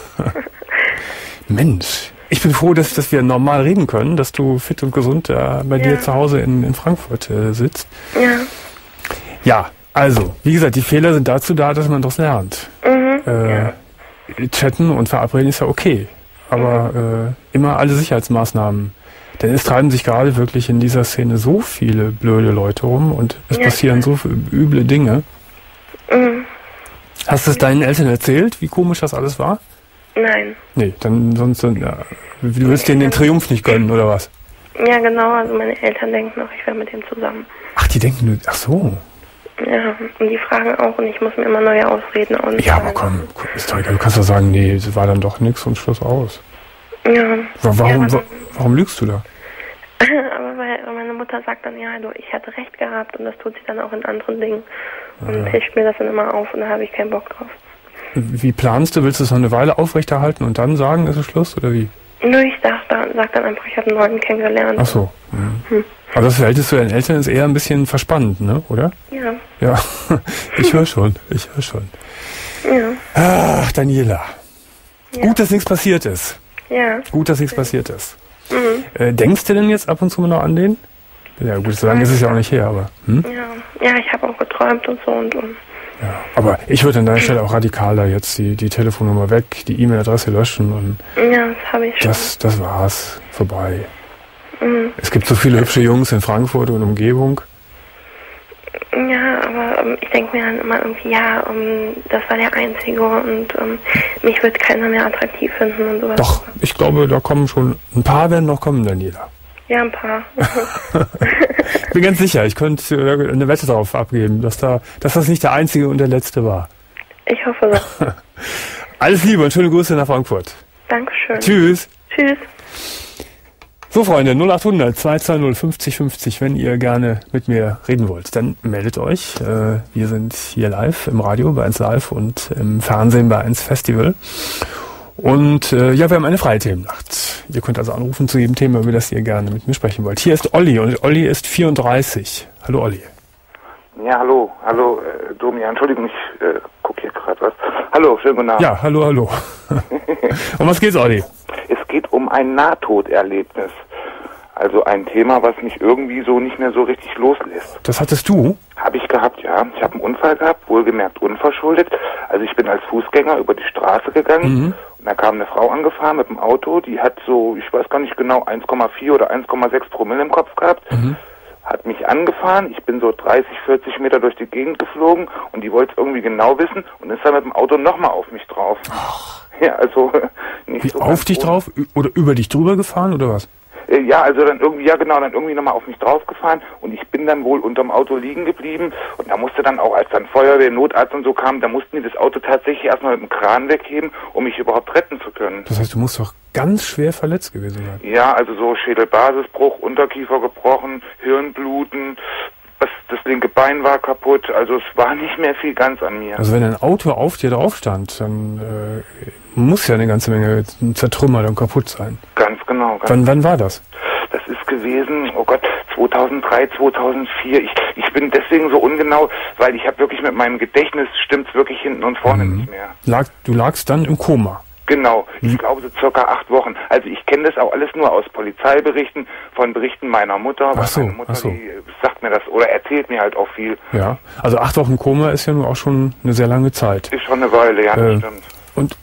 Mensch, ich bin froh, dass, dass wir normal reden können, dass du fit und gesund äh, bei ja. dir zu Hause in, in Frankfurt äh, sitzt. Ja. Ja, also, wie gesagt, die Fehler sind dazu da, dass man daraus lernt. Mhm, äh, ja. Chatten und verabreden ist ja okay, aber mhm. äh, immer alle Sicherheitsmaßnahmen. Denn es treiben sich gerade wirklich in dieser Szene so viele blöde Leute rum und es ja. passieren so üble Dinge. Mhm. Hast du es deinen Eltern erzählt, wie komisch das alles war? Nein. Nee, dann sonst, ja, du willst denen den Triumph nicht gönnen, oder was? Ja, genau, also meine Eltern denken noch, ich wäre mit ihm zusammen. Ach, die denken, ach so. Ja, und die fragen auch und ich muss mir immer neue Ausreden und Ja, aber komm, ist doch egal. Du kannst doch sagen, nee, es war dann doch nichts und Schluss aus. Ja. Warum, ja, warum lügst du da? Aber weil meine Mutter sagt dann, ja, du, ich hatte recht gehabt und das tut sie dann auch in anderen Dingen. Und Ja. hilft mir das dann immer auf und da habe ich keinen Bock drauf. Wie planst du? Willst du es noch eine Weile aufrechterhalten und dann sagen, ist es Schluss oder wie? Nö, ich sag dann, sag dann einfach, ich habe einen neuen kennengelernt. Ach so. Mhm. Hm. Aber das Verhältnis zu deinen Eltern ist eher ein bisschen verspannt, ne? Oder? Ja. Ja, ich höre schon, ich höre schon. Ja. Ach, Daniela. Ja. Gut, dass nichts passiert ist. Ja. Gut, dass nichts passiert ist. Mhm. Äh, denkst du denn jetzt ab und zu mal noch an den? Ja gut, so lange ist es ja auch nicht her, aber... Hm? Ja, ja, ich habe auch geträumt und so und... und Ja, aber ich würde an deiner Stelle auch radikaler jetzt die, die Telefonnummer weg, die E-Mail-Adresse löschen und ja, das habe ich schon. das, das war's. Vorbei. Mhm. Es gibt so viele hübsche Jungs in Frankfurt und Umgebung. Ja, aber ähm, ich denke mir dann immer irgendwie, ja, ähm, das war der Einzige und ähm, mich wird keiner mehr attraktiv finden und sowas. Doch, ich glaube, da kommen schon, ein paar werden noch kommen, Daniela. Ja, ein paar. Bin ganz sicher, ich könnte äh, eine Wette darauf abgeben, dass, da, dass das nicht der einzige und der letzte war. Ich hoffe so. Alles Liebe und schöne Grüße nach Frankfurt. Dankeschön. Tschüss. Tschüss. So, Freunde, null acht hundert zwei zwei null fünfzig fünfzig, wenn ihr gerne mit mir reden wollt, dann meldet euch. Äh, wir sind hier live im Radio bei eins Live und im Fernsehen bei eins Festival. Und äh, ja, wir haben eine freie Themennacht. Ihr könnt also anrufen zu jedem Thema, über das ihr gerne mit mir sprechen wollt. Hier ist Olli und Olli ist vierunddreißig. Hallo Olli. Ja, hallo, hallo, äh, Domi, Entschuldigung, ich äh, gucke hier gerade was. Hallo, schönen guten Abend. Ja, hallo, hallo. Um was geht's, Olli? Es geht um ein Nahtoderlebnis. Also ein Thema, was mich irgendwie so nicht mehr so richtig loslässt. Das hattest du? Habe ich gehabt, ja. Ich habe einen Unfall gehabt, wohlgemerkt unverschuldet. Also ich bin als Fußgänger über die Straße gegangen Mhm. und da kam eine Frau angefahren mit dem Auto, die hat so, ich weiß gar nicht genau, eins Komma vier oder eins Komma sechs Promille im Kopf gehabt. Mhm. Hat mich angefahren, ich bin so dreißig, vierzig Meter durch die Gegend geflogen und die wollte es irgendwie genau wissen und ist dann mit dem Auto nochmal auf mich drauf. Ach. Ja, also nicht Wie, so auf ganz dich ohne. drauf Ü- oder über dich drüber gefahren oder was? Äh, Ja, also dann irgendwie, ja genau, dann irgendwie nochmal auf mich draufgefahren und ich bin dann wohl unterm Auto liegen geblieben und da musste dann auch, als dann Feuerwehr, Notarzt und so kam, da mussten die das Auto tatsächlich erstmal mit dem Kran wegheben, um mich überhaupt retten zu können. Das heißt, du musst doch ganz schwer verletzt gewesen sein. Ja, also so Schädelbasisbruch, Unterkiefer gebrochen, Hirnbluten, das, das linke Bein war kaputt, also es war nicht mehr viel ganz an mir. Also wenn ein Auto auf dir drauf stand, dann äh, muss ja eine ganze Menge zertrümmert und kaputt sein. Ganz genau. Ganz Wann, wann war das? Das ist gewesen, oh Gott, zweitausenddrei, zweitausendvier. Ich, ich bin deswegen so ungenau, weil ich habe wirklich mit meinem Gedächtnis stimmt's wirklich hinten und vorne Mhm. nicht mehr. Lag, du lagst dann im Koma. Genau, ich Mhm. glaube so circa acht Wochen. Also ich kenne das auch alles nur aus Polizeiberichten, von Berichten meiner Mutter. Ach so, meine Mutter, ach so. die sagt mir das oder erzählt mir halt auch viel. Ja. Also acht Wochen Koma ist ja nun auch schon eine sehr lange Zeit. Ist schon eine Weile, ja, Äh, stimmt. Und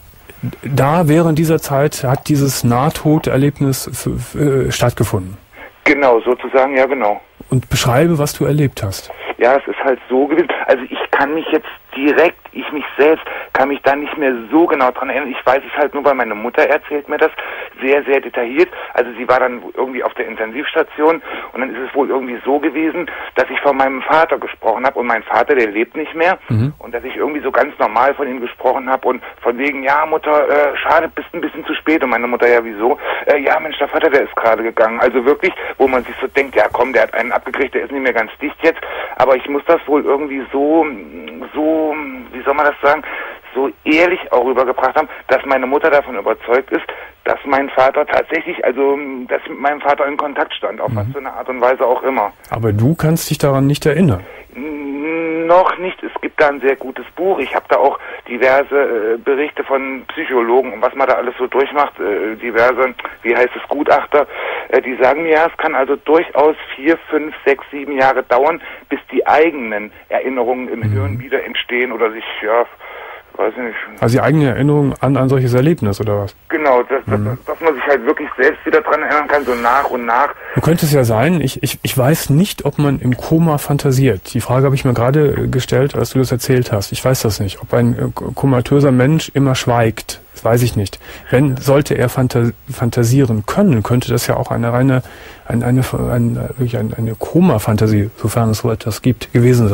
da während dieser Zeit hat dieses Nahtoderlebnis f- f- äh, stattgefunden. Genau, sozusagen, ja genau. Und beschreibe, was du erlebt hast. Ja, es ist halt so gewesen. Also ich kann mich jetzt direkt, ich mich selbst, kann mich da nicht mehr so genau dran erinnern. Ich weiß es halt nur, weil meine Mutter erzählt mir das sehr, sehr detailliert. Also sie war dann irgendwie auf der Intensivstation und dann ist es wohl irgendwie so gewesen, dass ich von meinem Vater gesprochen habe und mein Vater, der lebt nicht mehr Mhm. und dass ich irgendwie so ganz normal von ihm gesprochen habe und von wegen, ja Mutter, äh, schade, bist ein bisschen zu spät und meine Mutter, ja wieso? Äh, ja Mensch, der Vater, der ist gerade gegangen. Also wirklich, wo man sich so denkt, ja komm, der hat einen abgekriegt, der ist nicht mehr ganz dicht jetzt, aber ich muss das wohl irgendwie so, so, wie soll man das sagen, so ehrlich auch rübergebracht haben, dass meine Mutter davon überzeugt ist, dass mein Vater tatsächlich, also dass mit meinem Vater in Kontakt stand, auf Mhm. was für eine Art und Weise auch immer. Aber du kannst dich daran nicht erinnern. N- Noch nicht. Es gibt da ein sehr gutes Buch. Ich habe da auch diverse äh, Berichte von Psychologen und was man da alles so durchmacht, äh, diverse, wie heißt es, Gutachter, äh, die sagen mir, ja, es kann also durchaus vier, fünf, sechs, sieben Jahre dauern, bis die eigenen Erinnerungen im Mhm. Hirn wieder entstehen oder sich, ja, weiß ich nicht. Also die eigene Erinnerung an ein solches Erlebnis, oder was? Genau, dass, dass, dass man sich halt wirklich selbst wieder dran erinnern kann, so nach und nach. Du könntest ja sein, ich, ich, ich weiß nicht, ob man im Koma fantasiert. Die Frage habe ich mir gerade gestellt, als du das erzählt hast. Ich weiß das nicht. Ob ein äh, komatöser Mensch immer schweigt, das weiß ich nicht. Wenn, sollte er phanta fantasieren können, könnte das ja auch eine reine, eine, eine, eine, wirklich eine, eine Koma-Fantasie, sofern es so etwas gibt, gewesen sein.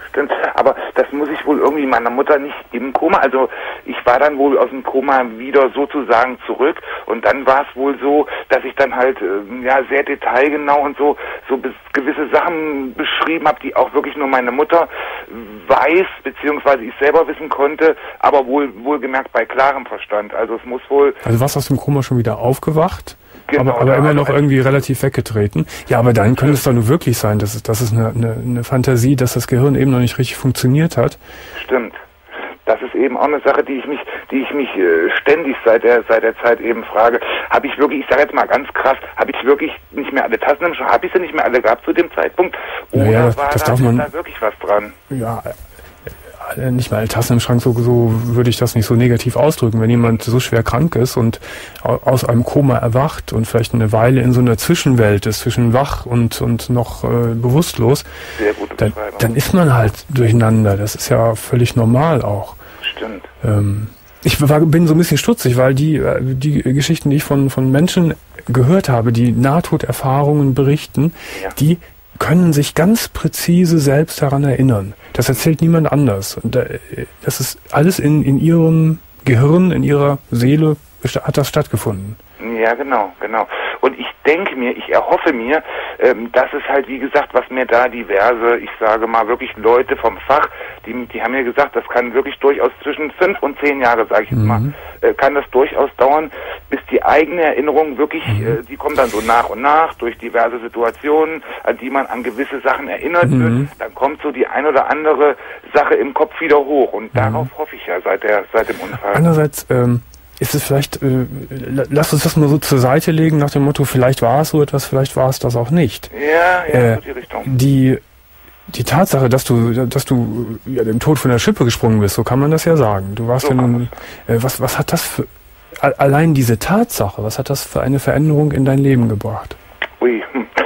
Stimmt, aber das muss ich wohl irgendwie meiner Mutter nicht im Koma, also ich war dann wohl aus dem Koma wieder sozusagen zurück und dann war es wohl so, dass ich dann halt äh, ja sehr detailgenau und so so bis, gewisse Sachen beschrieben habe, die auch wirklich nur meine Mutter weiß, beziehungsweise ich selber wissen konnte, aber wohl wohlgemerkt bei klarem Verstand. Also es muss wohl... Also warst du aus dem Koma schon wieder aufgewacht? Genau, aber aber immer noch also irgendwie relativ weggetreten. Ja, aber dann könnte es doch nur wirklich sein, dass es, dass es eine, eine, eine Fantasie, dass das Gehirn eben noch nicht richtig funktioniert hat. Stimmt. Das ist eben auch eine Sache, die ich mich, die ich mich äh, ständig seit der seit der Zeit eben frage. Habe ich wirklich, ich sage jetzt mal ganz krass, habe ich wirklich nicht mehr alle Tassen im Schrank, habe ich sie nicht mehr alle gehabt zu dem Zeitpunkt? Oder naja, das, war das da, darf man, da wirklich was dran? Ja, nicht mal alle Tassen im Schrank, so, so würde ich das nicht so negativ ausdrücken. Wenn jemand so schwer krank ist und aus einem Koma erwacht und vielleicht eine Weile in so einer Zwischenwelt ist, zwischen wach und, und noch äh, bewusstlos, Sehr gute dann, dann ist man halt durcheinander. Das ist ja völlig normal auch. Stimmt. Ähm, ich war, bin so ein bisschen stutzig, weil die, die Geschichten, die ich von, von Menschen gehört habe, die Nahtoderfahrungen berichten, ja. die können sich ganz präzise selbst daran erinnern. Das erzählt niemand anders. Und das ist alles in, in ihrem Gehirn, in ihrer Seele hat das stattgefunden. Ja, genau, genau. Und ich denke mir, ich erhoffe mir, ähm, dass es halt, wie gesagt, was mir da diverse, ich sage mal wirklich Leute vom Fach, die, die haben mir gesagt, das kann wirklich durchaus zwischen fünf und zehn Jahre, sage ich jetzt mhm. mal, äh, kann das durchaus dauern, bis die eigene Erinnerung wirklich, mhm. äh, die kommt dann so nach und nach durch diverse Situationen, an die man an gewisse Sachen erinnert mhm. wird, dann kommt so die ein oder andere Sache im Kopf wieder hoch und mhm. darauf hoffe ich ja seit der seit dem Unfall. Andererseits, ähm ist es vielleicht, äh, lass uns das mal so zur Seite legen, nach dem Motto, vielleicht war es so etwas, vielleicht war es das auch nicht. Ja, ja, äh, so die Richtung. Die, die Tatsache, dass du, dass du ja, dem Tod von der Schippe gesprungen bist, so kann man das ja sagen. Du warst so ja nun, äh, was, was hat das für, allein diese Tatsache, was hat das für eine Veränderung in dein Leben gebracht? Ui,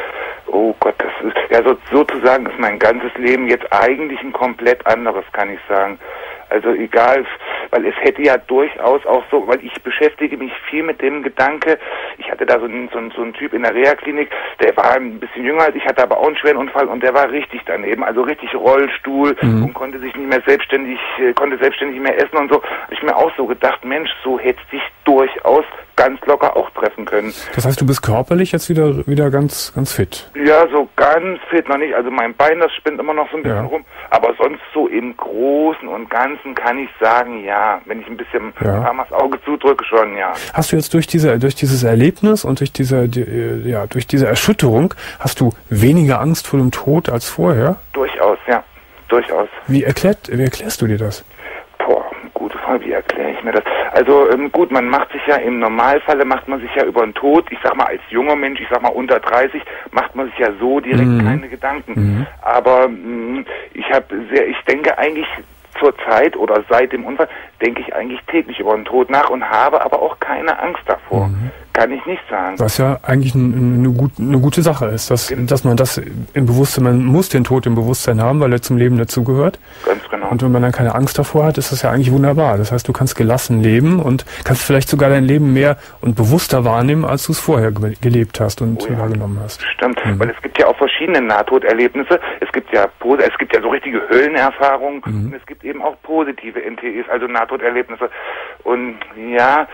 oh Gott, das ist, ja, so, sozusagen ist mein ganzes Leben jetzt eigentlich ein komplett anderes, kann ich sagen. Also egal, weil es hätte ja durchaus auch so, weil ich beschäftige mich viel mit dem Gedanke, ich hatte da so einen, so einen, so einen Typ in der Reha-Klinik, der war ein bisschen jünger als ich, hatte aber auch einen schweren Unfall und der war richtig daneben, also richtig Rollstuhl mhm. und konnte sich nicht mehr selbstständig, konnte selbstständig mehr essen und so. Habe ich mir auch so gedacht, Mensch, so hätte ich durchaus ganz locker auch treffen können. Das heißt, du bist körperlich jetzt wieder wieder ganz ganz fit? Ja, so ganz fit noch nicht. Also mein Bein, das spinnt immer noch so ein bisschen ja. rum. Aber sonst so im Großen und Ganzen kann ich sagen, ja. Wenn ich ein bisschen ja. ein paar Mal das Auge zudrücke, schon, ja. Hast du jetzt durch diese durch dieses Erlebnis und durch diese die, ja durch diese Erschütterung hast du weniger Angst vor dem Tod als vorher? Durchaus, ja, durchaus. Wie erklärt wie erklärst du dir das? Boah, gute Frage, wie erkläre ich mir das? Also ähm, gut, man macht sich ja im Normalfalle, macht man sich ja über den Tod, ich sag mal als junger Mensch, ich sag mal unter dreißig, macht man sich ja so direkt mhm. keine Gedanken. Mhm. Aber mh, ich habe sehr, ich denke eigentlich zur Zeit oder seit dem Unfall, denke ich eigentlich täglich über den Tod nach und habe aber auch keine Angst davor. Mhm. Kann ich nicht sagen. Was ja eigentlich ein, eine, gut, eine gute Sache ist, dass, genau. dass man das im Bewusstsein, man muss den Tod im Bewusstsein haben, weil er zum Leben dazugehört. Ganz genau. Und wenn man dann keine Angst davor hat, ist das ja eigentlich wunderbar. Das heißt, du kannst gelassen leben und kannst vielleicht sogar dein Leben mehr und bewusster wahrnehmen, als du es vorher ge- gelebt hast und oh ja. wahrgenommen hast. Stimmt, mhm. weil es gibt ja auch verschiedene Nahtoderlebnisse. Es gibt ja es gibt ja so richtige Höllenerfahrungen mhm. und es gibt eben auch positive N T Es, also Nahtoderlebnisse. Und ja,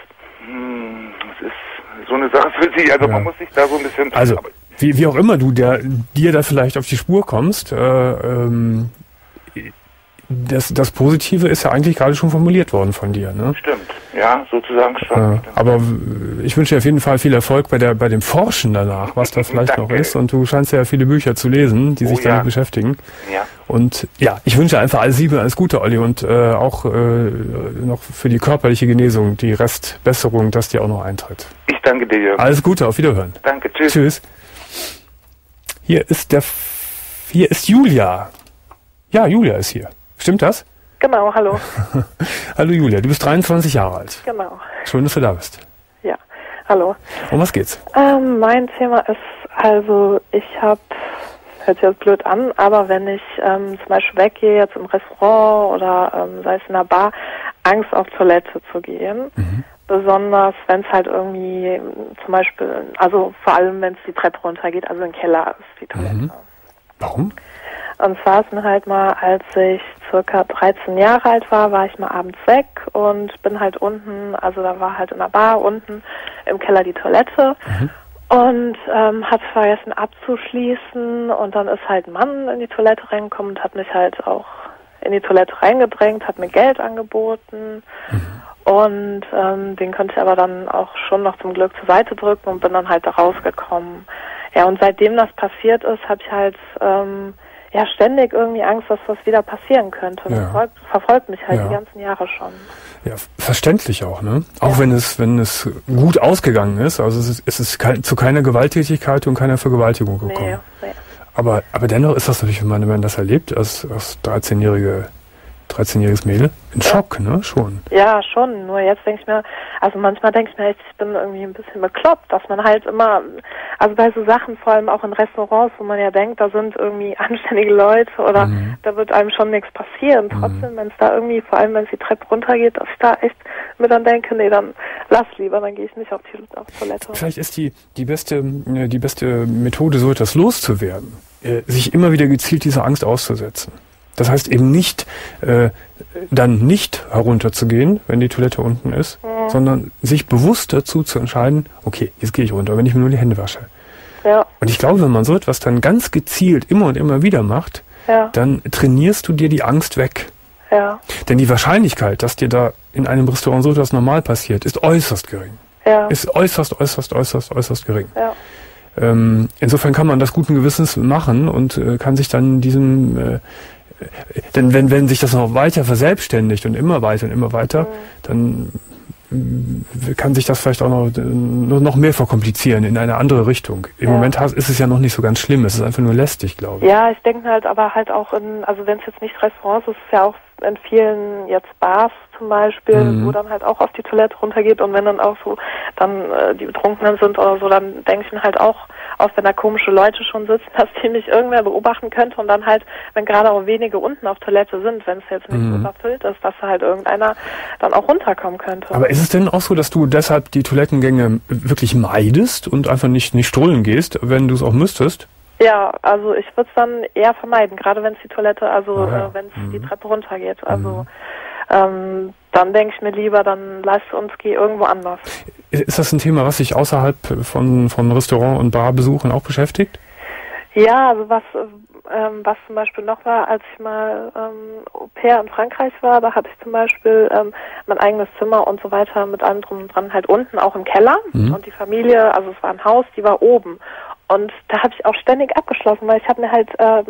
es ist so eine Sache für sich, also ja. man muss sich da so ein bisschen... Also, wie, wie auch immer du der, dir da vielleicht auf die Spur kommst, äh, ähm, das, das Positive ist ja eigentlich gerade schon formuliert worden von dir, ne? Stimmt, ja, sozusagen schon. Äh, aber ich wünsche dir auf jeden Fall viel Erfolg bei der bei dem Forschen danach, was da vielleicht noch ist. Und du scheinst ja viele Bücher zu lesen, die oh, sich damit ja. beschäftigen. Ja. Und ja, ich wünsche einfach alles Liebe, alles Gute, Olli, und äh, auch äh, noch für die körperliche Genesung, die Restbesserung, dass dir auch noch eintritt. Ich danke dir, Jürgen. Alles Gute, auf Wiederhören. Danke, tschüss. Tschüss. Hier ist der, hier ist Julia. Ja, Julia ist hier. Stimmt das? Genau, hallo. Hallo Julia, du bist dreiundzwanzig Jahre alt. Genau. Schön, dass du da bist. Ja, hallo. Um was geht's? Ähm, mein Thema ist, also ich habe, hört sich jetzt blöd an, aber wenn ich ähm, zum Beispiel weggehe, jetzt im Restaurant oder ähm, sei es in einer Bar, Angst auf Toilette zu gehen. Mhm. Besonders, wenn es halt irgendwie zum Beispiel, also vor allem, wenn es die Treppe runtergeht, also im Keller ist die Toilette. Mhm. Warum? Und zwar ist mir halt mal, als ich circa dreizehn Jahre alt war, war ich mal abends weg und bin halt unten, also da war halt in der Bar unten im Keller die Toilette. Mhm. Und ähm, hat vergessen abzuschließen und dann ist halt ein Mann in die Toilette reingekommen und hat mich halt auch in die Toilette reingedrängt, hat mir Geld angeboten mhm. und ähm, den konnte ich aber dann auch schon noch zum Glück zur Seite drücken und bin dann halt da rausgekommen. Ja, und seitdem das passiert ist, habe ich halt ähm, ja ständig irgendwie Angst, dass das wieder passieren könnte. Das ja. verfolgt, verfolgt mich halt ja. die ganzen Jahre schon. Ja, verständlich auch, ne? Auch ja. wenn es, wenn es gut ausgegangen ist, also es ist, es ist kein, zu keiner Gewalttätigkeit und keiner Vergewaltigung gekommen. Nee, nee. Aber, aber dennoch ist das natürlich, wenn man, wenn man das erlebt, als, als dreizehnjährige, dreizehnjähriges Mädel, ein Schock, ne? Schon. Ja, schon. Nur jetzt denke ich mir, also manchmal denke ich mir echt, ich bin irgendwie ein bisschen bekloppt, dass man halt immer, also bei so Sachen, vor allem auch in Restaurants, wo man ja denkt, da sind irgendwie anständige Leute oder mhm. da wird einem schon nichts passieren. Trotzdem, mhm. wenn es da irgendwie, vor allem wenn es die Treppe runtergeht, dass ich da echt mir dann denke, nee, dann lass lieber, dann gehe ich nicht auf die auf Toilette. Vielleicht ist die, die beste, die beste Methode, so etwas loszuwerden, äh, sich immer wieder gezielt dieser Angst auszusetzen. Das heißt eben nicht, äh, dann nicht herunterzugehen, wenn die Toilette unten ist, mhm. sondern sich bewusst dazu zu entscheiden, okay, jetzt gehe ich runter, wenn ich mir nur die Hände wasche. Ja. Und ich glaube, wenn man so etwas dann ganz gezielt immer und immer wieder macht, ja. dann trainierst du dir die Angst weg. Ja. Denn die Wahrscheinlichkeit, dass dir da in einem Restaurant so etwas normal passiert, ist äußerst gering. Ja. Ist äußerst, äußerst, äußerst, äußerst gering. Ja. Ähm, insofern kann man das guten Gewissens machen und äh, kann sich dann diesem äh, Denn wenn, wenn sich das noch weiter verselbstständigt und immer weiter und immer weiter, mhm. dann kann sich das vielleicht auch noch, noch mehr verkomplizieren in eine andere Richtung. Im ja. Moment ist es ja noch nicht so ganz schlimm, es ist einfach nur lästig, glaube ich. Ja, ich denke halt aber halt auch in, also wenn es jetzt nicht Restaurants ist, ist es ja auch in vielen jetzt Bars zum Beispiel, mhm. wo dann halt auch auf die Toilette runtergeht und wenn dann auch so dann äh, die Betrunkenen sind oder so, dann denke ich mir halt auch, auch wenn da komische Leute schon sitzen, dass die mich irgendwer beobachten könnte und dann halt, wenn gerade auch wenige unten auf Toilette sind, wenn es jetzt nicht mhm. so überfüllt ist, dass halt irgendeiner dann auch runterkommen könnte. Aber ist es denn auch so, dass du deshalb die Toilettengänge wirklich meidest und einfach nicht, nicht strollen gehst, wenn du es auch müsstest? Ja, also ich würde es dann eher vermeiden, gerade wenn es die Toilette, also oh ja. äh, wenn es mhm. die Treppe runtergeht. Also mhm. ähm, dann denke ich mir lieber, dann lass uns geh irgendwo anders. Ist das ein Thema, was dich außerhalb von, von Restaurant- und Barbesuchen auch beschäftigt? Ja, also was ähm, was zum Beispiel noch war, als ich mal ähm, Au-pair in Frankreich war, da hatte ich zum Beispiel ähm, mein eigenes Zimmer und so weiter mit allem drum und dran halt unten, auch im Keller. Mhm. Und die Familie, also es war ein Haus, die war oben. Und da habe ich auch ständig abgeschlossen, weil ich habe mir halt, ähm,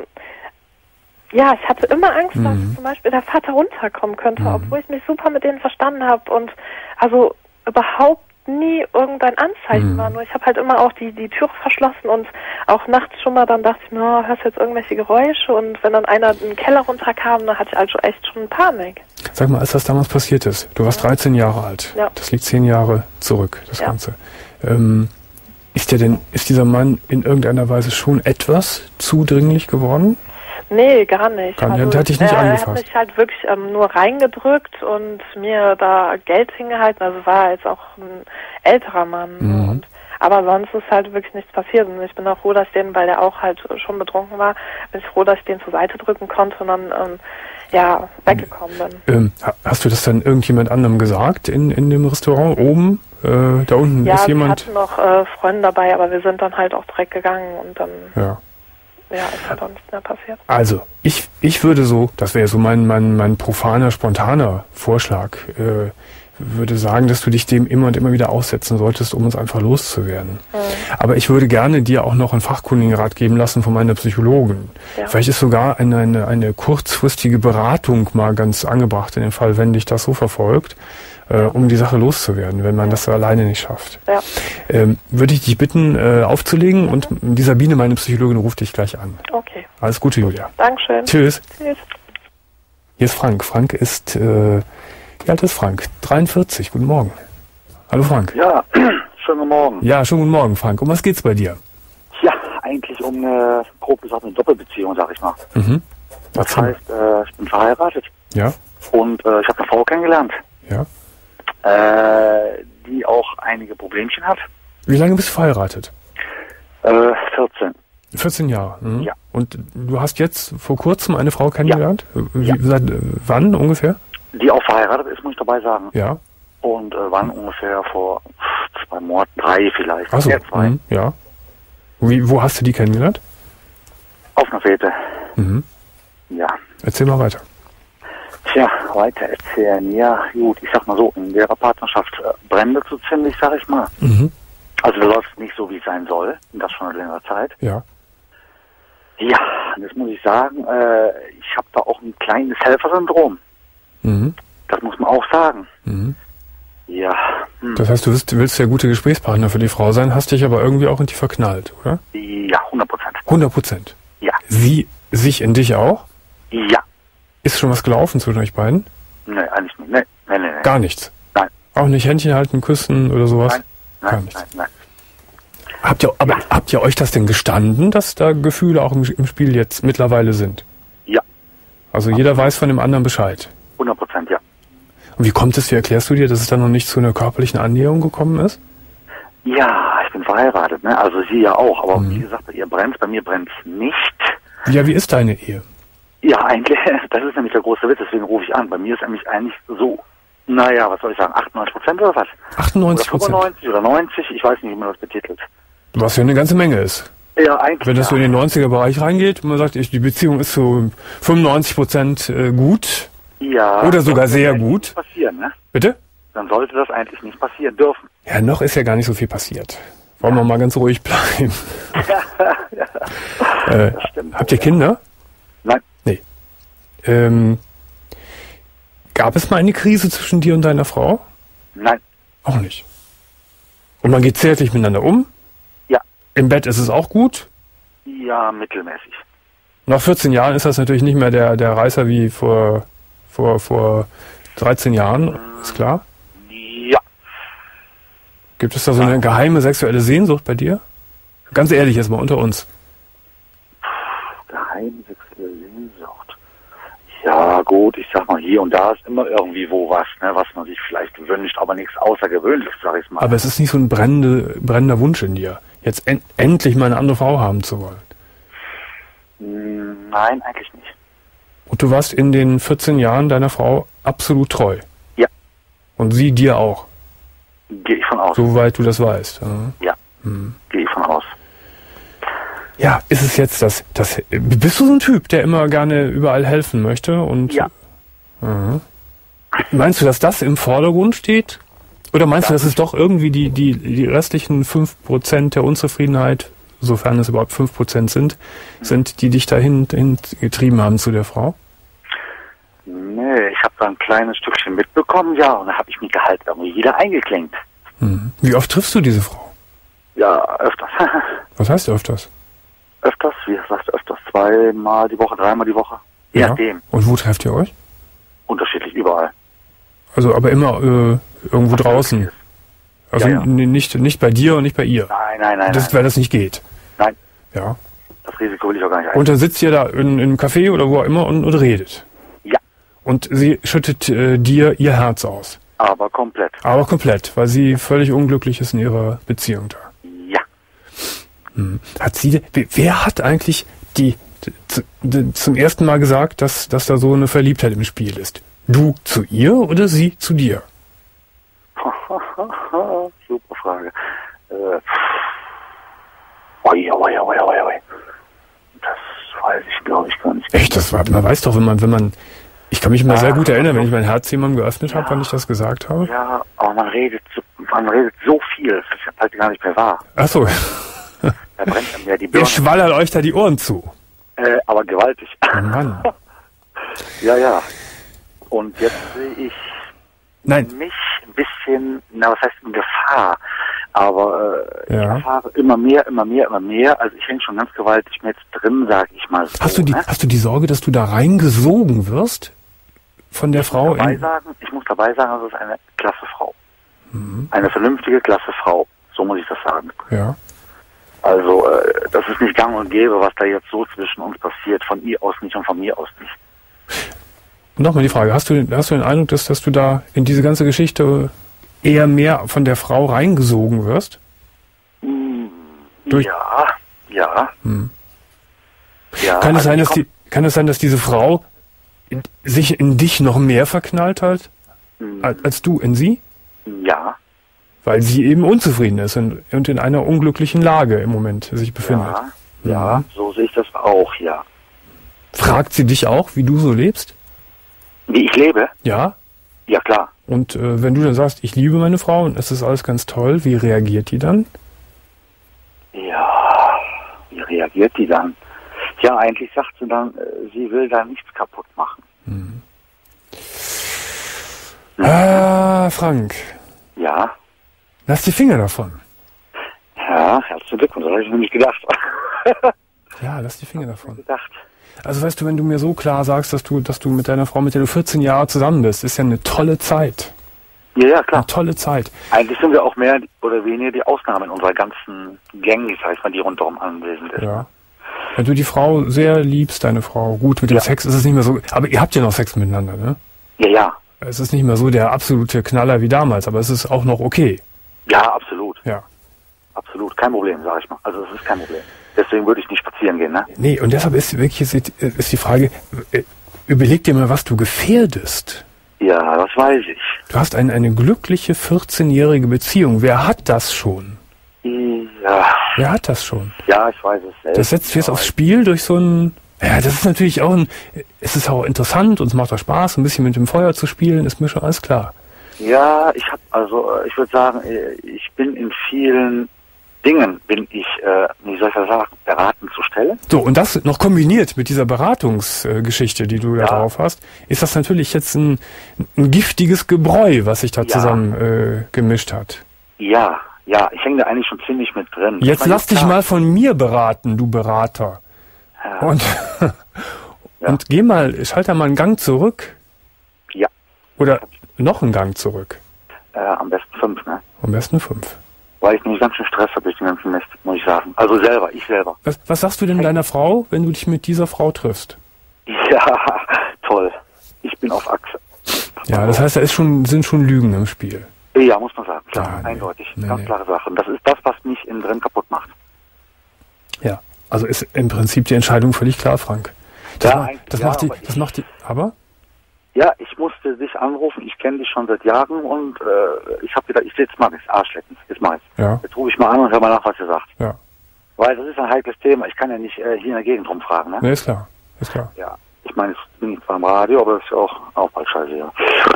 ja, ich hatte immer Angst, mhm. dass zum Beispiel der Vater runterkommen könnte, mhm. obwohl ich mich super mit denen verstanden habe und also überhaupt nie irgendein Anzeichen mhm. war. Nur ich habe halt immer auch die die Tür verschlossen und auch nachts schon mal, dann dachte ich mir, oh, hörst du jetzt irgendwelche Geräusche? Und wenn dann einer in den Keller runterkam, dann hatte ich also echt schon Panik. Sag mal, als das damals passiert ist, du warst ja. dreizehn Jahre alt, ja. das liegt zehn Jahre zurück, das ja. Ganze. Ähm, Ist der denn, ist dieser Mann in irgendeiner Weise schon etwas zudringlich geworden? Nee, gar nicht. Gar nicht. Also, der hat dich nicht er, angefasst. Er hat mich halt wirklich ähm, nur reingedrückt und mir da Geld hingehalten. Also war jetzt auch ein älterer Mann. Mhm. Und, aber sonst ist halt wirklich nichts passiert. Und ich bin auch froh, dass ich den, weil der auch halt schon betrunken war, bin ich froh, dass ich den zur Seite drücken konnte und dann ähm, ja weggekommen bin. Ähm, hast du das dann irgendjemand anderem gesagt in, in dem Restaurant oben? Äh, da unten ja, ist jemand... Ja, wir hatten noch äh, Freunde dabei, aber wir sind dann halt auch direkt gegangen und dann ja. ja, ist halt auch nichts mehr passiert. Also, ich ich würde so, das wäre so mein, mein, mein profaner, spontaner Vorschlag, äh, würde sagen, dass du dich dem immer und immer wieder aussetzen solltest, um uns einfach loszuwerden. Mhm. Aber ich würde gerne dir auch noch einen fachkundigen Rat geben lassen von meiner Psychologin. Ja. Vielleicht ist sogar eine, eine, eine kurzfristige Beratung mal ganz angebracht in dem Fall, wenn dich das so verfolgt, äh, um die Sache loszuwerden, wenn man ja. das alleine nicht schafft. Ja. Ähm, würde ich dich bitten, äh, aufzulegen mhm. und die Sabine, meine Psychologin, ruft dich gleich an. Okay. Alles Gute, Julia. Dankeschön. Tschüss. Tschüss. Hier ist Frank. Frank ist... Äh, Wie alt ist Frank? dreiundvierzig. Guten Morgen. Hallo Frank. Ja, schönen guten Morgen. Ja, schönen guten Morgen, Frank. Um was geht's bei dir? Ja, eigentlich um eine, grob gesagt, eine Doppelbeziehung, sag ich mal. Mhm. Das heißt, äh, ich bin verheiratet. Ja. Und äh, ich habe eine Frau kennengelernt. Ja. Äh, die auch einige Problemchen hat. Wie lange bist du verheiratet? Äh, vierzehn. vierzehn Jahre. Mhm. Ja. Und du hast jetzt vor kurzem eine Frau kennengelernt? Wie, Ja. Seit äh, wann ungefähr? Die auch verheiratet ist, muss ich dabei sagen. Ja. Und äh, wann ungefähr vor zwei Monaten, drei vielleicht. Achso, Eher zwei. mhm. ja. Wie, wo hast du die kennengelernt? Auf einer Fete. Mhm. Ja. Erzähl mal weiter. Tja, weiter erzählen. Ja, gut, ich sag mal so, in der Partnerschaft äh, brennt es so ziemlich, sag ich mal. Mhm. Also da läuft es nicht so, wie es sein soll. Und das schon eine längere Zeit. Ja. Ja, und jetzt muss ich sagen, äh, ich habe da auch ein kleines Helfersyndrom. Mhm. Das muss man auch sagen. Mhm. Ja. Hm. Das heißt, du willst, willst der gute Gesprächspartner für die Frau sein, hast dich aber irgendwie auch in die verknallt, oder? Ja, hundert Prozent. hundert Prozent. Ja. Sie sich in dich auch? Ja. Ist schon was gelaufen zwischen euch beiden? Nee, eigentlich nicht. Nee, nee, nee. nee. Gar nichts? Nein. Auch nicht Händchen halten, küssen oder sowas? Nein, nein, Gar nichts. nein, nein. Habt ihr, aber Ja. habt ihr euch das denn gestanden, dass da Gefühle auch im, im Spiel jetzt mittlerweile sind? Ja, Also jeder weiß von dem anderen Bescheid. hundert Prozent, ja. Und wie kommt es, wie erklärst du dir, dass es dann noch nicht zu einer körperlichen Annäherung gekommen ist? Ja, ich bin verheiratet, ne? Also sie ja auch. Aber Mhm. wie gesagt, bei ihr brennt bei mir brennt es nicht. Ja, wie ist deine Ehe? Ja, eigentlich, das ist nämlich der große Witz, deswegen rufe ich an. Bei mir ist nämlich eigentlich so, naja, was soll ich sagen, achtundneunzig Prozent oder was? achtundneunzig Oder Prozent. fünfundneunzig oder neunzig, ich weiß nicht, wie man das betitelt. Was ja eine ganze Menge ist. Ja, eigentlich. Wenn das so ja. in den neunziger-Bereich reingeht und man sagt, ich, die Beziehung ist so fünfundneunzig Prozent äh, gut, Ja, oder sogar das sehr sollte gut. nicht passieren, ne? bitte? Dann sollte das eigentlich nicht passieren dürfen. Ja, noch ist ja gar nicht so viel passiert. Wollen wir mal ganz ruhig bleiben. äh, Das stimmt. habt ihr Kinder? Nein, Nee. Ähm, gab es mal eine Krise zwischen dir und deiner Frau? nein, Auch nicht. Und man geht zärtlich miteinander um? ja, Im Bett ist es auch gut? ja, mittelmäßig. Nach vierzehn Jahren ist das natürlich nicht mehr der, der Reißer wie vor, vor, vor dreizehn Jahren, ist klar. Ja, Gibt es da so eine geheime sexuelle Sehnsucht bei dir? Ganz ehrlich, jetzt mal unter uns. geheime sexuelle Sehnsucht. Ja, gut, ich sag mal, hier und da ist immer irgendwie wo was, ne, was man sich vielleicht wünscht, aber nichts Außergewöhnliches, sag ich mal. Aber es ist nicht so ein brennende, brennender Wunsch in dir, jetzt en endlich mal eine andere Frau haben zu wollen. Hm, Nein, eigentlich nicht. Und du warst in den vierzehn Jahren deiner Frau absolut treu. Ja. Und sie dir auch, Gehe ich von aus. soweit du das weißt. Ja. Ja, gehe ich von aus. Ja, ist es jetzt das, das, bist du so ein Typ, der immer gerne überall helfen möchte? Und Ja. Mhm. Meinst du, dass das im Vordergrund steht? Oder meinst du, dass es doch irgendwie die, die, die restlichen fünf Prozent der Unzufriedenheit, sofern es überhaupt fünf Prozent sind, sind, die dich dahin, dahin getrieben haben zu der Frau? Nee, ich habe da ein kleines Stückchen mitbekommen, ja, und da habe ich mich halt irgendwie wieder eingeklinkt. Mhm. Wie oft triffst du diese Frau? Ja, öfters. Was heißt öfters? öfters, wie gesagt, öfters, zweimal die Woche, dreimal die Woche. Je Ja. nachdem. Und wo trefft ihr euch? Unterschiedlich, überall. Also aber immer äh, irgendwo draußen. Also Ja, ja. n- nicht nicht bei dir und nicht bei ihr. Nein, nein, nein, Das, nein. weil das nicht geht. Nein, Ja. das Risiko will ich auch gar nicht ein. Und dann sitzt ihr da in, in einem Café oder wo auch immer und, und redet. Ja, Und sie schüttet äh, dir ihr Herz aus. aber komplett. Aber komplett, weil sie völlig unglücklich ist in ihrer Beziehung da. Ja. Hat sie, wer- wer hat eigentlich die, z- d- zum ersten Mal gesagt, dass, dass da so eine Verliebtheit im Spiel ist? Du zu ihr oder sie zu dir? Super Frage. Äh, oi, oi, oi, oi, oi. Das weiß ich, glaube ich, gar nicht. Echt, das war, man weiß doch, wenn man, wenn man, ich kann mich immer sehr gut erinnern, wenn ich mein Herz jemandem geöffnet habe, Ja. wann ich das gesagt habe. Ja, aber man redet so, man redet so viel, das ist halt gar nicht mehr wahr. Ach so, Da brennt einem ja die ihr Birne. schwallert euch da die Ohren zu. Äh, aber gewaltig. Oh Mann. Ja, ja. Und jetzt sehe ich Nein, mich ein bisschen, na, was heißt in Gefahr? Aber äh, Ja. ich erfahre immer mehr, immer mehr, immer mehr. Also ich hänge schon ganz gewaltig mit drin, sag ich mal so. hast du die, ne? hast du die Sorge, dass du da reingesogen wirst? Von der Frau dabei in, sagen, ich muss dabei sagen, das ist eine klasse Frau. Mhm. Eine vernünftige, klasse Frau. So muss ich das sagen. ja. Also, äh, das ist nicht gang und gäbe, was da jetzt so zwischen uns passiert. Von ihr aus nicht und von mir aus nicht. Nochmal die Frage, hast du, hast du den Eindruck, dass, dass du da in diese ganze Geschichte eher mehr von der Frau reingesogen wirst? Durch- Ja, ja. Hm. Ja, Kann es also sein, ich dass die, kann es sein, dass diese Frau in, sich in dich noch mehr verknallt hat, komm- als, als du in sie? Ja, Weil sie eben unzufrieden ist und, und in einer unglücklichen Lage im Moment sich befindet. ja, ja, so sehe ich das auch, ja. Fragt sie dich auch, wie du so lebst? Wie ich lebe? Ja. Ja, klar. Und äh, wenn du dann sagst, ich liebe meine Frau und es ist alles ganz toll, wie reagiert die dann? Ja, wie reagiert die dann? Ja, eigentlich sagt sie dann, äh, sie will da nichts kaputt machen. Mhm. Ah, Frank, Ja, lass die Finger davon. ja, herzlichen Glückwunsch, das habe ich mir nicht gedacht. Ja, lass die Finger davon. gedacht. Also weißt du, wenn du mir so klar sagst, dass du, dass du mit deiner Frau, mit der du vierzehn Jahre zusammen bist, ist ja eine tolle Zeit. Ja, ja, klar. Eine tolle Zeit. Eigentlich sind wir auch mehr oder weniger die Ausnahme in unserer ganzen Gang, sag ich mal, die rundherum anwesend ist. Ja. Wenn du die Frau sehr liebst, deine Frau, gut, mit dem Ja. Sex ist es nicht mehr so, aber ihr habt ja noch Sex miteinander, ne? Ja, ja, Es ist nicht mehr so der absolute Knaller wie damals, aber es ist auch noch okay. ja, absolut. Ja. Absolut, kein Problem, sag ich mal. Also es ist kein Problem. Deswegen würde ich nicht spazieren gehen, ne? Nee, und deshalb ist wirklich ist, ist die Frage, äh, überleg dir mal, was du gefährdest. Ja, das weiß ich. Du hast eine, eine glückliche vierzehnjährige Beziehung. Wer hat das schon? Ja, Wer hat das schon? ja, ich weiß es selbst. Das setzt jetzt ja, aufs Spiel durch so ein... Ja, das ist natürlich auch ein... Es ist auch interessant und es macht auch Spaß, ein bisschen mit dem Feuer zu spielen, ist mir schon alles klar. Ja, ich habe, also äh, ich würde sagen, äh, ich bin in vielen Dingen, bin ich, äh, wie soll ich das sagen, beraten zur Stelle. So, und das noch kombiniert mit dieser Beratungsgeschichte, die du da Ja. drauf hast, ist das natürlich jetzt ein, ein giftiges Gebräu, was sich da Ja. zusammen äh, gemischt hat. Ja, ja, ich hänge da eigentlich schon ziemlich mit drin. Jetzt Ich meine, lass dich klar, mal von mir beraten, du Berater. Ja. Und, und geh mal, schalt da mal einen Gang zurück. Ja. Oder noch einen Gang zurück. Äh, am besten fünf, ne? Am besten fünf. Weil ich nämlich ganz schön Stress habe durch den ganzen Mist, muss ich sagen. Also selber, ich selber. Was, was sagst du denn deiner Frau, wenn du dich mit dieser Frau triffst? Ja, toll. Ich bin auf Achse. Ja, das heißt, da ist schon, sind schon Lügen im Spiel. Ja, muss man sagen. Klar, Ja, nee. eindeutig. Nee, Ganz nee. klare Sache. Und das ist das, was mich innen drin kaputt macht. Ja. Also ist im Prinzip die Entscheidung völlig klar, Frank. Das, Ja, ma- eigentlich das ja, macht die, aber das ich- macht die, aber? Ja, ich musste dich anrufen. Ich kenne dich schon seit Jahren und äh, ich habe gedacht, ich jetzt mal das Arschlecken. Jetzt mach ich's. Ja, Jetzt rufe ich mal an und hör mal nach, was ihr sagt. ja. Weil das ist ein heikles Thema. Ich kann ja nicht äh, hier in der Gegend rumfragen, ne? Nee, ist klar. Ist klar. Ja. Ich meine, ich bin zwar im Radio, aber das ist ja auch, auch bald scheiße, ja.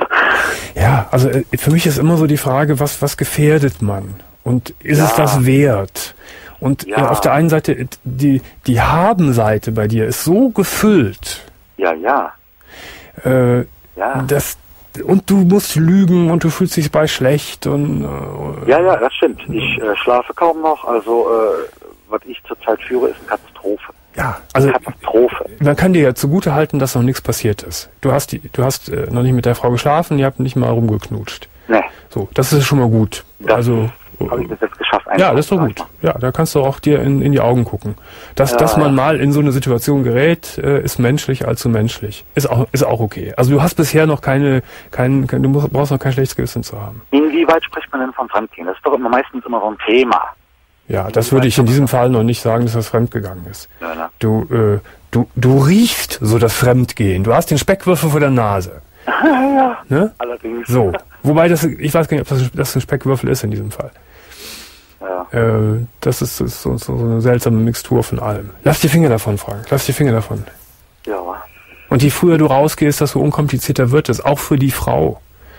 Ja, also äh, für mich ist immer so die Frage, was, was gefährdet man? Und ist es Ja. das wert? Und Ja. äh, auf der einen Seite, äh, die, die Haben-Seite bei dir ist so gefüllt, Ja, ja. äh, Ja. dass, und du musst lügen und du fühlst dich bei schlecht und, äh, Ja, ja, das stimmt. Ich äh, schlafe kaum noch. Also, äh, was ich zurzeit führe, ist eine Katastrophe. ja, also Katastrophe. man kann dir ja zugute halten, dass noch nichts passiert ist. Du hast die, du hast äh, noch nicht mit der Frau geschlafen, ihr habt nicht mal rumgeknutscht. Ne, So, das ist schon mal gut. Das also habe ich bis jetzt geschafft. ja, das ist doch sag gut. ich mal. Ja, da kannst du auch dir in, in die Augen gucken. Dass, Ja, dass man ja. mal in so eine Situation gerät, äh, ist menschlich allzu menschlich. Ist auch, ist auch okay. Also du hast bisher noch keine, kein, kein, du musst, brauchst noch kein schlechtes Gewissen zu haben. Inwieweit spricht man denn von Fremdgehen? Das ist doch immer meistens immer so ein Thema. Ja, das würde ich in diesem Fall noch nicht sagen, dass das fremdgegangen ist. Ja, ne? Du, äh, du, du riechst so das Fremdgehen. Du hast den Speckwürfel vor der Nase. ja, Ne? allerdings. So. Wobei das, ich weiß gar nicht, ob das, das ein Speckwürfel ist in diesem Fall. Ja. Äh, das ist, ist so, so, so eine seltsame Mixtur von allem. Lass die Finger davon, Frank. Lass die Finger davon. Ja. Und je früher du rausgehst, desto unkomplizierter wird es. Auch für die Frau.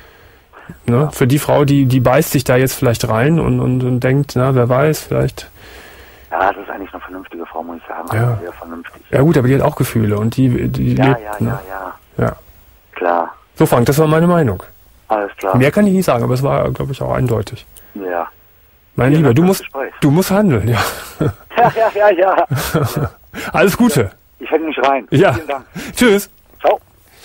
Ne? Für die Frau, die, die beißt sich da jetzt vielleicht rein und, und, und denkt, na, wer weiß, vielleicht. Ja, das ist eigentlich eine vernünftige Frau, muss ich sagen. Ja. Also sehr vernünftig. Ja gut, aber die hat auch Gefühle und die, die Ja, lebt, ja, ne? ja, ja. Ja. Klar. So, Frank, das war meine Meinung. Alles klar. Mehr kann ich nicht sagen, aber es war, glaube ich, auch eindeutig. Ja. Mein Vielen Lieber, Dank du fürs musst, Gespräch. du musst handeln, ja. Ja, ja, ja, ja. Alles Gute. Ich hänge mich rein. Ja. Vielen Dank. Tschüss. Ciao.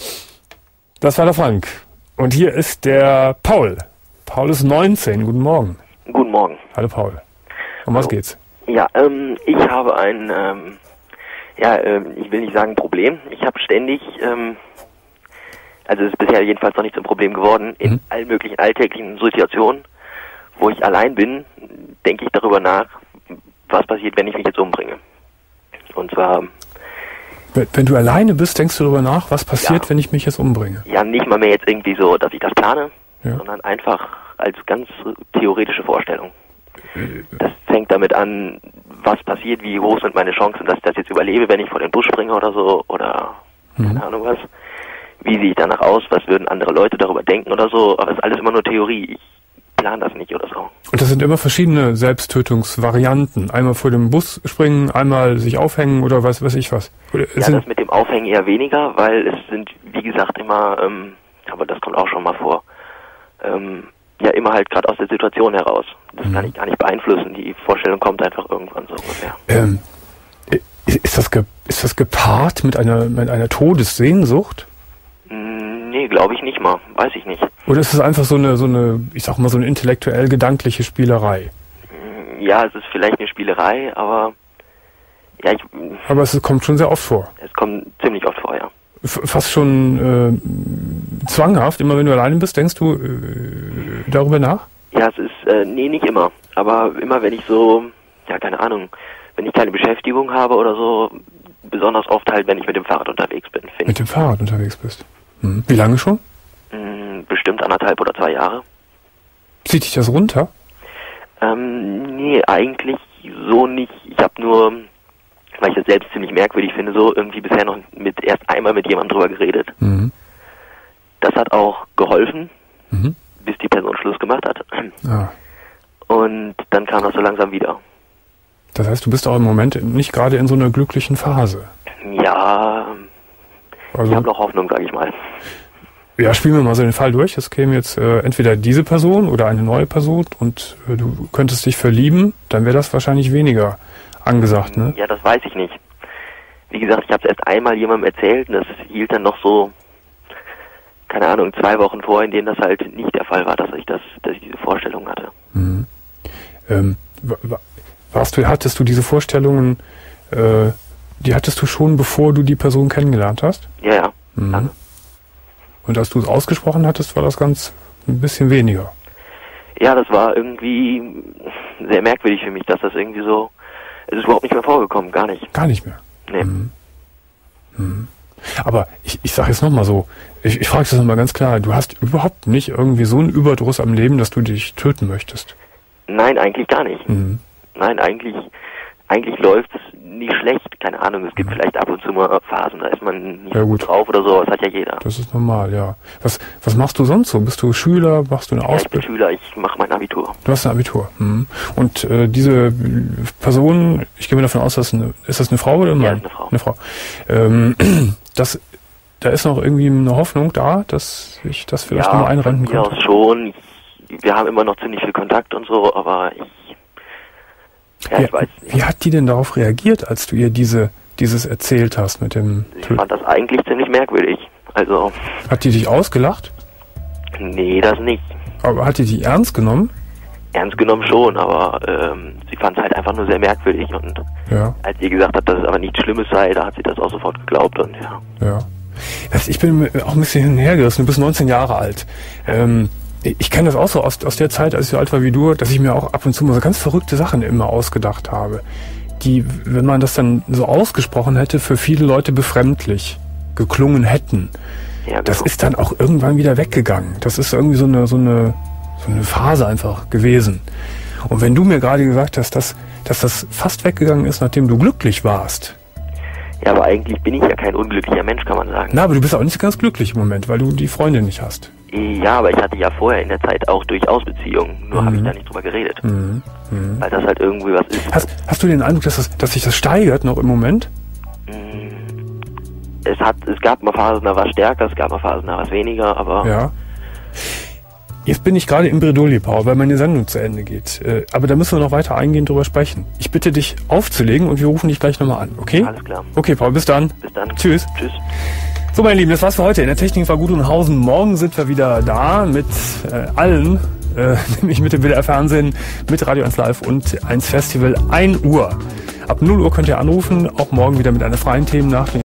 Das war der Frank. Und hier ist der Paul. Paul ist neunzehn. Guten Morgen. Guten Morgen. Hallo Paul. Um was Hallo. geht's? Ja, ähm, ich habe ein, ähm, ja, ähm, ich will nicht sagen Problem. Ich habe ständig, ähm, also es ist bisher jedenfalls noch nicht zum Problem geworden, in Mhm. allen möglichen alltäglichen Situationen, wo ich allein bin, denke ich darüber nach, was passiert, wenn ich mich jetzt umbringe. Und zwar Wenn, wenn du alleine bist, denkst du darüber nach, was passiert, Ja. wenn ich mich jetzt umbringe? Ja, nicht mal mehr jetzt irgendwie so, dass ich das plane, Ja. sondern einfach als ganz theoretische Vorstellung. Das fängt damit an, was passiert, wie hoch sind meine Chancen, dass ich das jetzt überlebe, wenn ich vor den Bus springe oder so, oder keine Mhm. Ahnung was. Wie sehe ich danach aus, was würden andere Leute darüber denken oder so, aber es ist alles immer nur Theorie. Ich plane das nicht oder so. Und das sind immer verschiedene Selbsttötungsvarianten. Einmal vor dem Bus springen, einmal sich aufhängen oder was weiß ich was. Oder es Ja, sind, das mit dem Aufhängen eher weniger, weil es sind, wie gesagt, immer, ähm, aber das kommt auch schon mal vor, ähm, ja, immer halt gerade aus der Situation heraus. Das Mhm. kann ich gar nicht beeinflussen. Die Vorstellung kommt einfach irgendwann so ungefähr. ähm, ist, das ge, ist das gepaart mit einer, mit einer Todessehnsucht? Mm, Nee, glaube ich nicht mal. Weiß ich nicht. Oder ist es einfach so eine, so eine, ich sag mal, so eine intellektuell gedankliche Spielerei? Mm, Ja, es ist vielleicht eine Spielerei, aber ja, ich, Aber es kommt schon sehr oft vor. es kommt ziemlich oft vor, ja. F fast schon äh, zwanghaft, immer wenn du alleine bist, denkst du äh, darüber nach? Ja, es ist, äh, nee, nicht immer. Aber immer wenn ich so, ja, keine Ahnung, wenn ich keine Beschäftigung habe oder so, besonders oft halt, wenn ich mit dem Fahrrad unterwegs bin, finde Mit dem Fahrrad unterwegs bist. Hm. Wie lange schon? ich. Mm, Bestimmt anderthalb oder zwei Jahre. Zieht dich das runter? Ähm, nee, eigentlich so nicht. Ich habe nur, weil ich das selbst ziemlich merkwürdig finde, so irgendwie bisher noch mit erst einmal mit jemandem drüber geredet. Mhm. Das hat auch geholfen, Mhm. bis die Person Schluss gemacht hat. Ah. Und dann kam das so langsam wieder. Das heißt, du bist auch im Moment nicht gerade in so einer glücklichen Phase. Ja, ich Also, habe noch Hoffnung, sage ich mal. ja, spielen wir mal so den Fall durch. Es käme jetzt äh, entweder diese Person oder eine neue Person und äh, du könntest dich verlieben, dann wäre das wahrscheinlich weniger angesagt, ne? Ja, das weiß ich nicht. Wie gesagt, ich habe es erst einmal jemandem erzählt und das hielt dann noch so, keine Ahnung, zwei Wochen vor, in denen das halt nicht der Fall war, dass ich das, dass ich diese Vorstellung hatte. Mhm. Ähm, wa- wa- warst du, hattest du diese Vorstellungen, äh, die hattest du schon, bevor du die Person kennengelernt hast? Ja, ja. Mhm. Lange. Und als du es ausgesprochen hattest, war das ganz ein bisschen weniger. Ja, das war irgendwie sehr merkwürdig für mich, dass das irgendwie so, es ist überhaupt nicht mehr vorgekommen, gar nicht. Gar nicht mehr. Nee. Mhm. Mhm. Aber ich, ich sage jetzt nochmal so, ich, ich frage das nochmal ganz klar, du hast überhaupt nicht irgendwie so einen Überdruss am Leben, dass du dich töten möchtest. Nein, eigentlich gar nicht. Mhm. Nein, eigentlich, eigentlich läuft es nicht schlecht. Keine Ahnung, es gibt vielleicht ab und zu mal Phasen, da ist man nicht Ja, gut gut. drauf oder so, das hat ja jeder. Das ist normal, ja. Was, was machst du sonst so? Bist du Schüler? Machst du eine Ja, ich bin Ausbildung? Schüler, ich mache mein Abitur. Du hast ein Abitur. Mhm. Und äh, diese Person, ich gehe mir davon aus, dass eine, ist das eine Frau oder ein Mann? Ja, ist eine Frau. Eine Frau. Ähm, das, da ist noch irgendwie eine Hoffnung da, dass ich das vielleicht Ja, nochmal einrenten von mir könnte. aus schon. Ich, wir haben immer noch ziemlich viel Kontakt und so, aber ich, ja, ich Wie, weiß nicht. wie hat die denn darauf reagiert, als du ihr diese, dieses erzählt hast mit dem Ich Töten? fand das eigentlich ziemlich merkwürdig. Also, Hat die dich ausgelacht? nee, das nicht. Aber hat die dich ernst genommen? Ernst genommen schon, aber ähm, sie fand es halt einfach nur sehr merkwürdig und Ja, als sie gesagt hat, dass es aber nichts Schlimmes sei, da hat sie das auch sofort geglaubt und ja. ja. Das, ich bin auch ein bisschen hin und her gerissen. Du bist neunzehn Jahre alt. Ähm, ich kenne das auch so aus, aus der Zeit, als ich so alt war wie du, dass ich mir auch ab und zu mal so ganz verrückte Sachen immer ausgedacht habe, die, wenn man das dann so ausgesprochen hätte, für viele Leute befremdlich geklungen hätten. Ja, Das genau. ist dann auch irgendwann wieder weggegangen. Das ist irgendwie so eine, so eine, so eine Phase einfach gewesen. Und wenn du mir gerade gesagt hast, dass, dass das fast weggegangen ist, nachdem du glücklich warst, Ja, aber eigentlich bin ich ja kein unglücklicher Mensch, kann man sagen. na, aber du bist auch nicht ganz glücklich im Moment, weil du die Freundin nicht hast. Ja, aber ich hatte ja vorher in der Zeit auch durchaus Beziehungen, nur habe ich da nicht drüber geredet. Mhm. Mhm. Weil das halt irgendwie was ist. Hast, hast du den Eindruck, dass, das, dass sich das steigert noch im Moment? Es hat, es gab mal Phasen, da war es stärker, es gab mal Phasen, da war es weniger, aber Ja. Jetzt bin ich gerade im Bredouille, Paul, weil meine Sendung zu Ende geht. Äh, aber da müssen wir noch weiter eingehend drüber sprechen. Ich bitte dich aufzulegen und wir rufen dich gleich nochmal an, okay? alles klar. Okay, Paul, bis dann. Bis dann. Tschüss. Tschüss. So, meine Lieben, das war's für heute. In der Technik war Gudrunhausen. Morgen sind wir wieder da mit äh, allen, äh, nämlich mit dem W D R Fernsehen, mit Radio eins Live und eins Festival, ein Uhr. Ab null Uhr könnt ihr anrufen, auch morgen wieder mit einer freien Themennacht.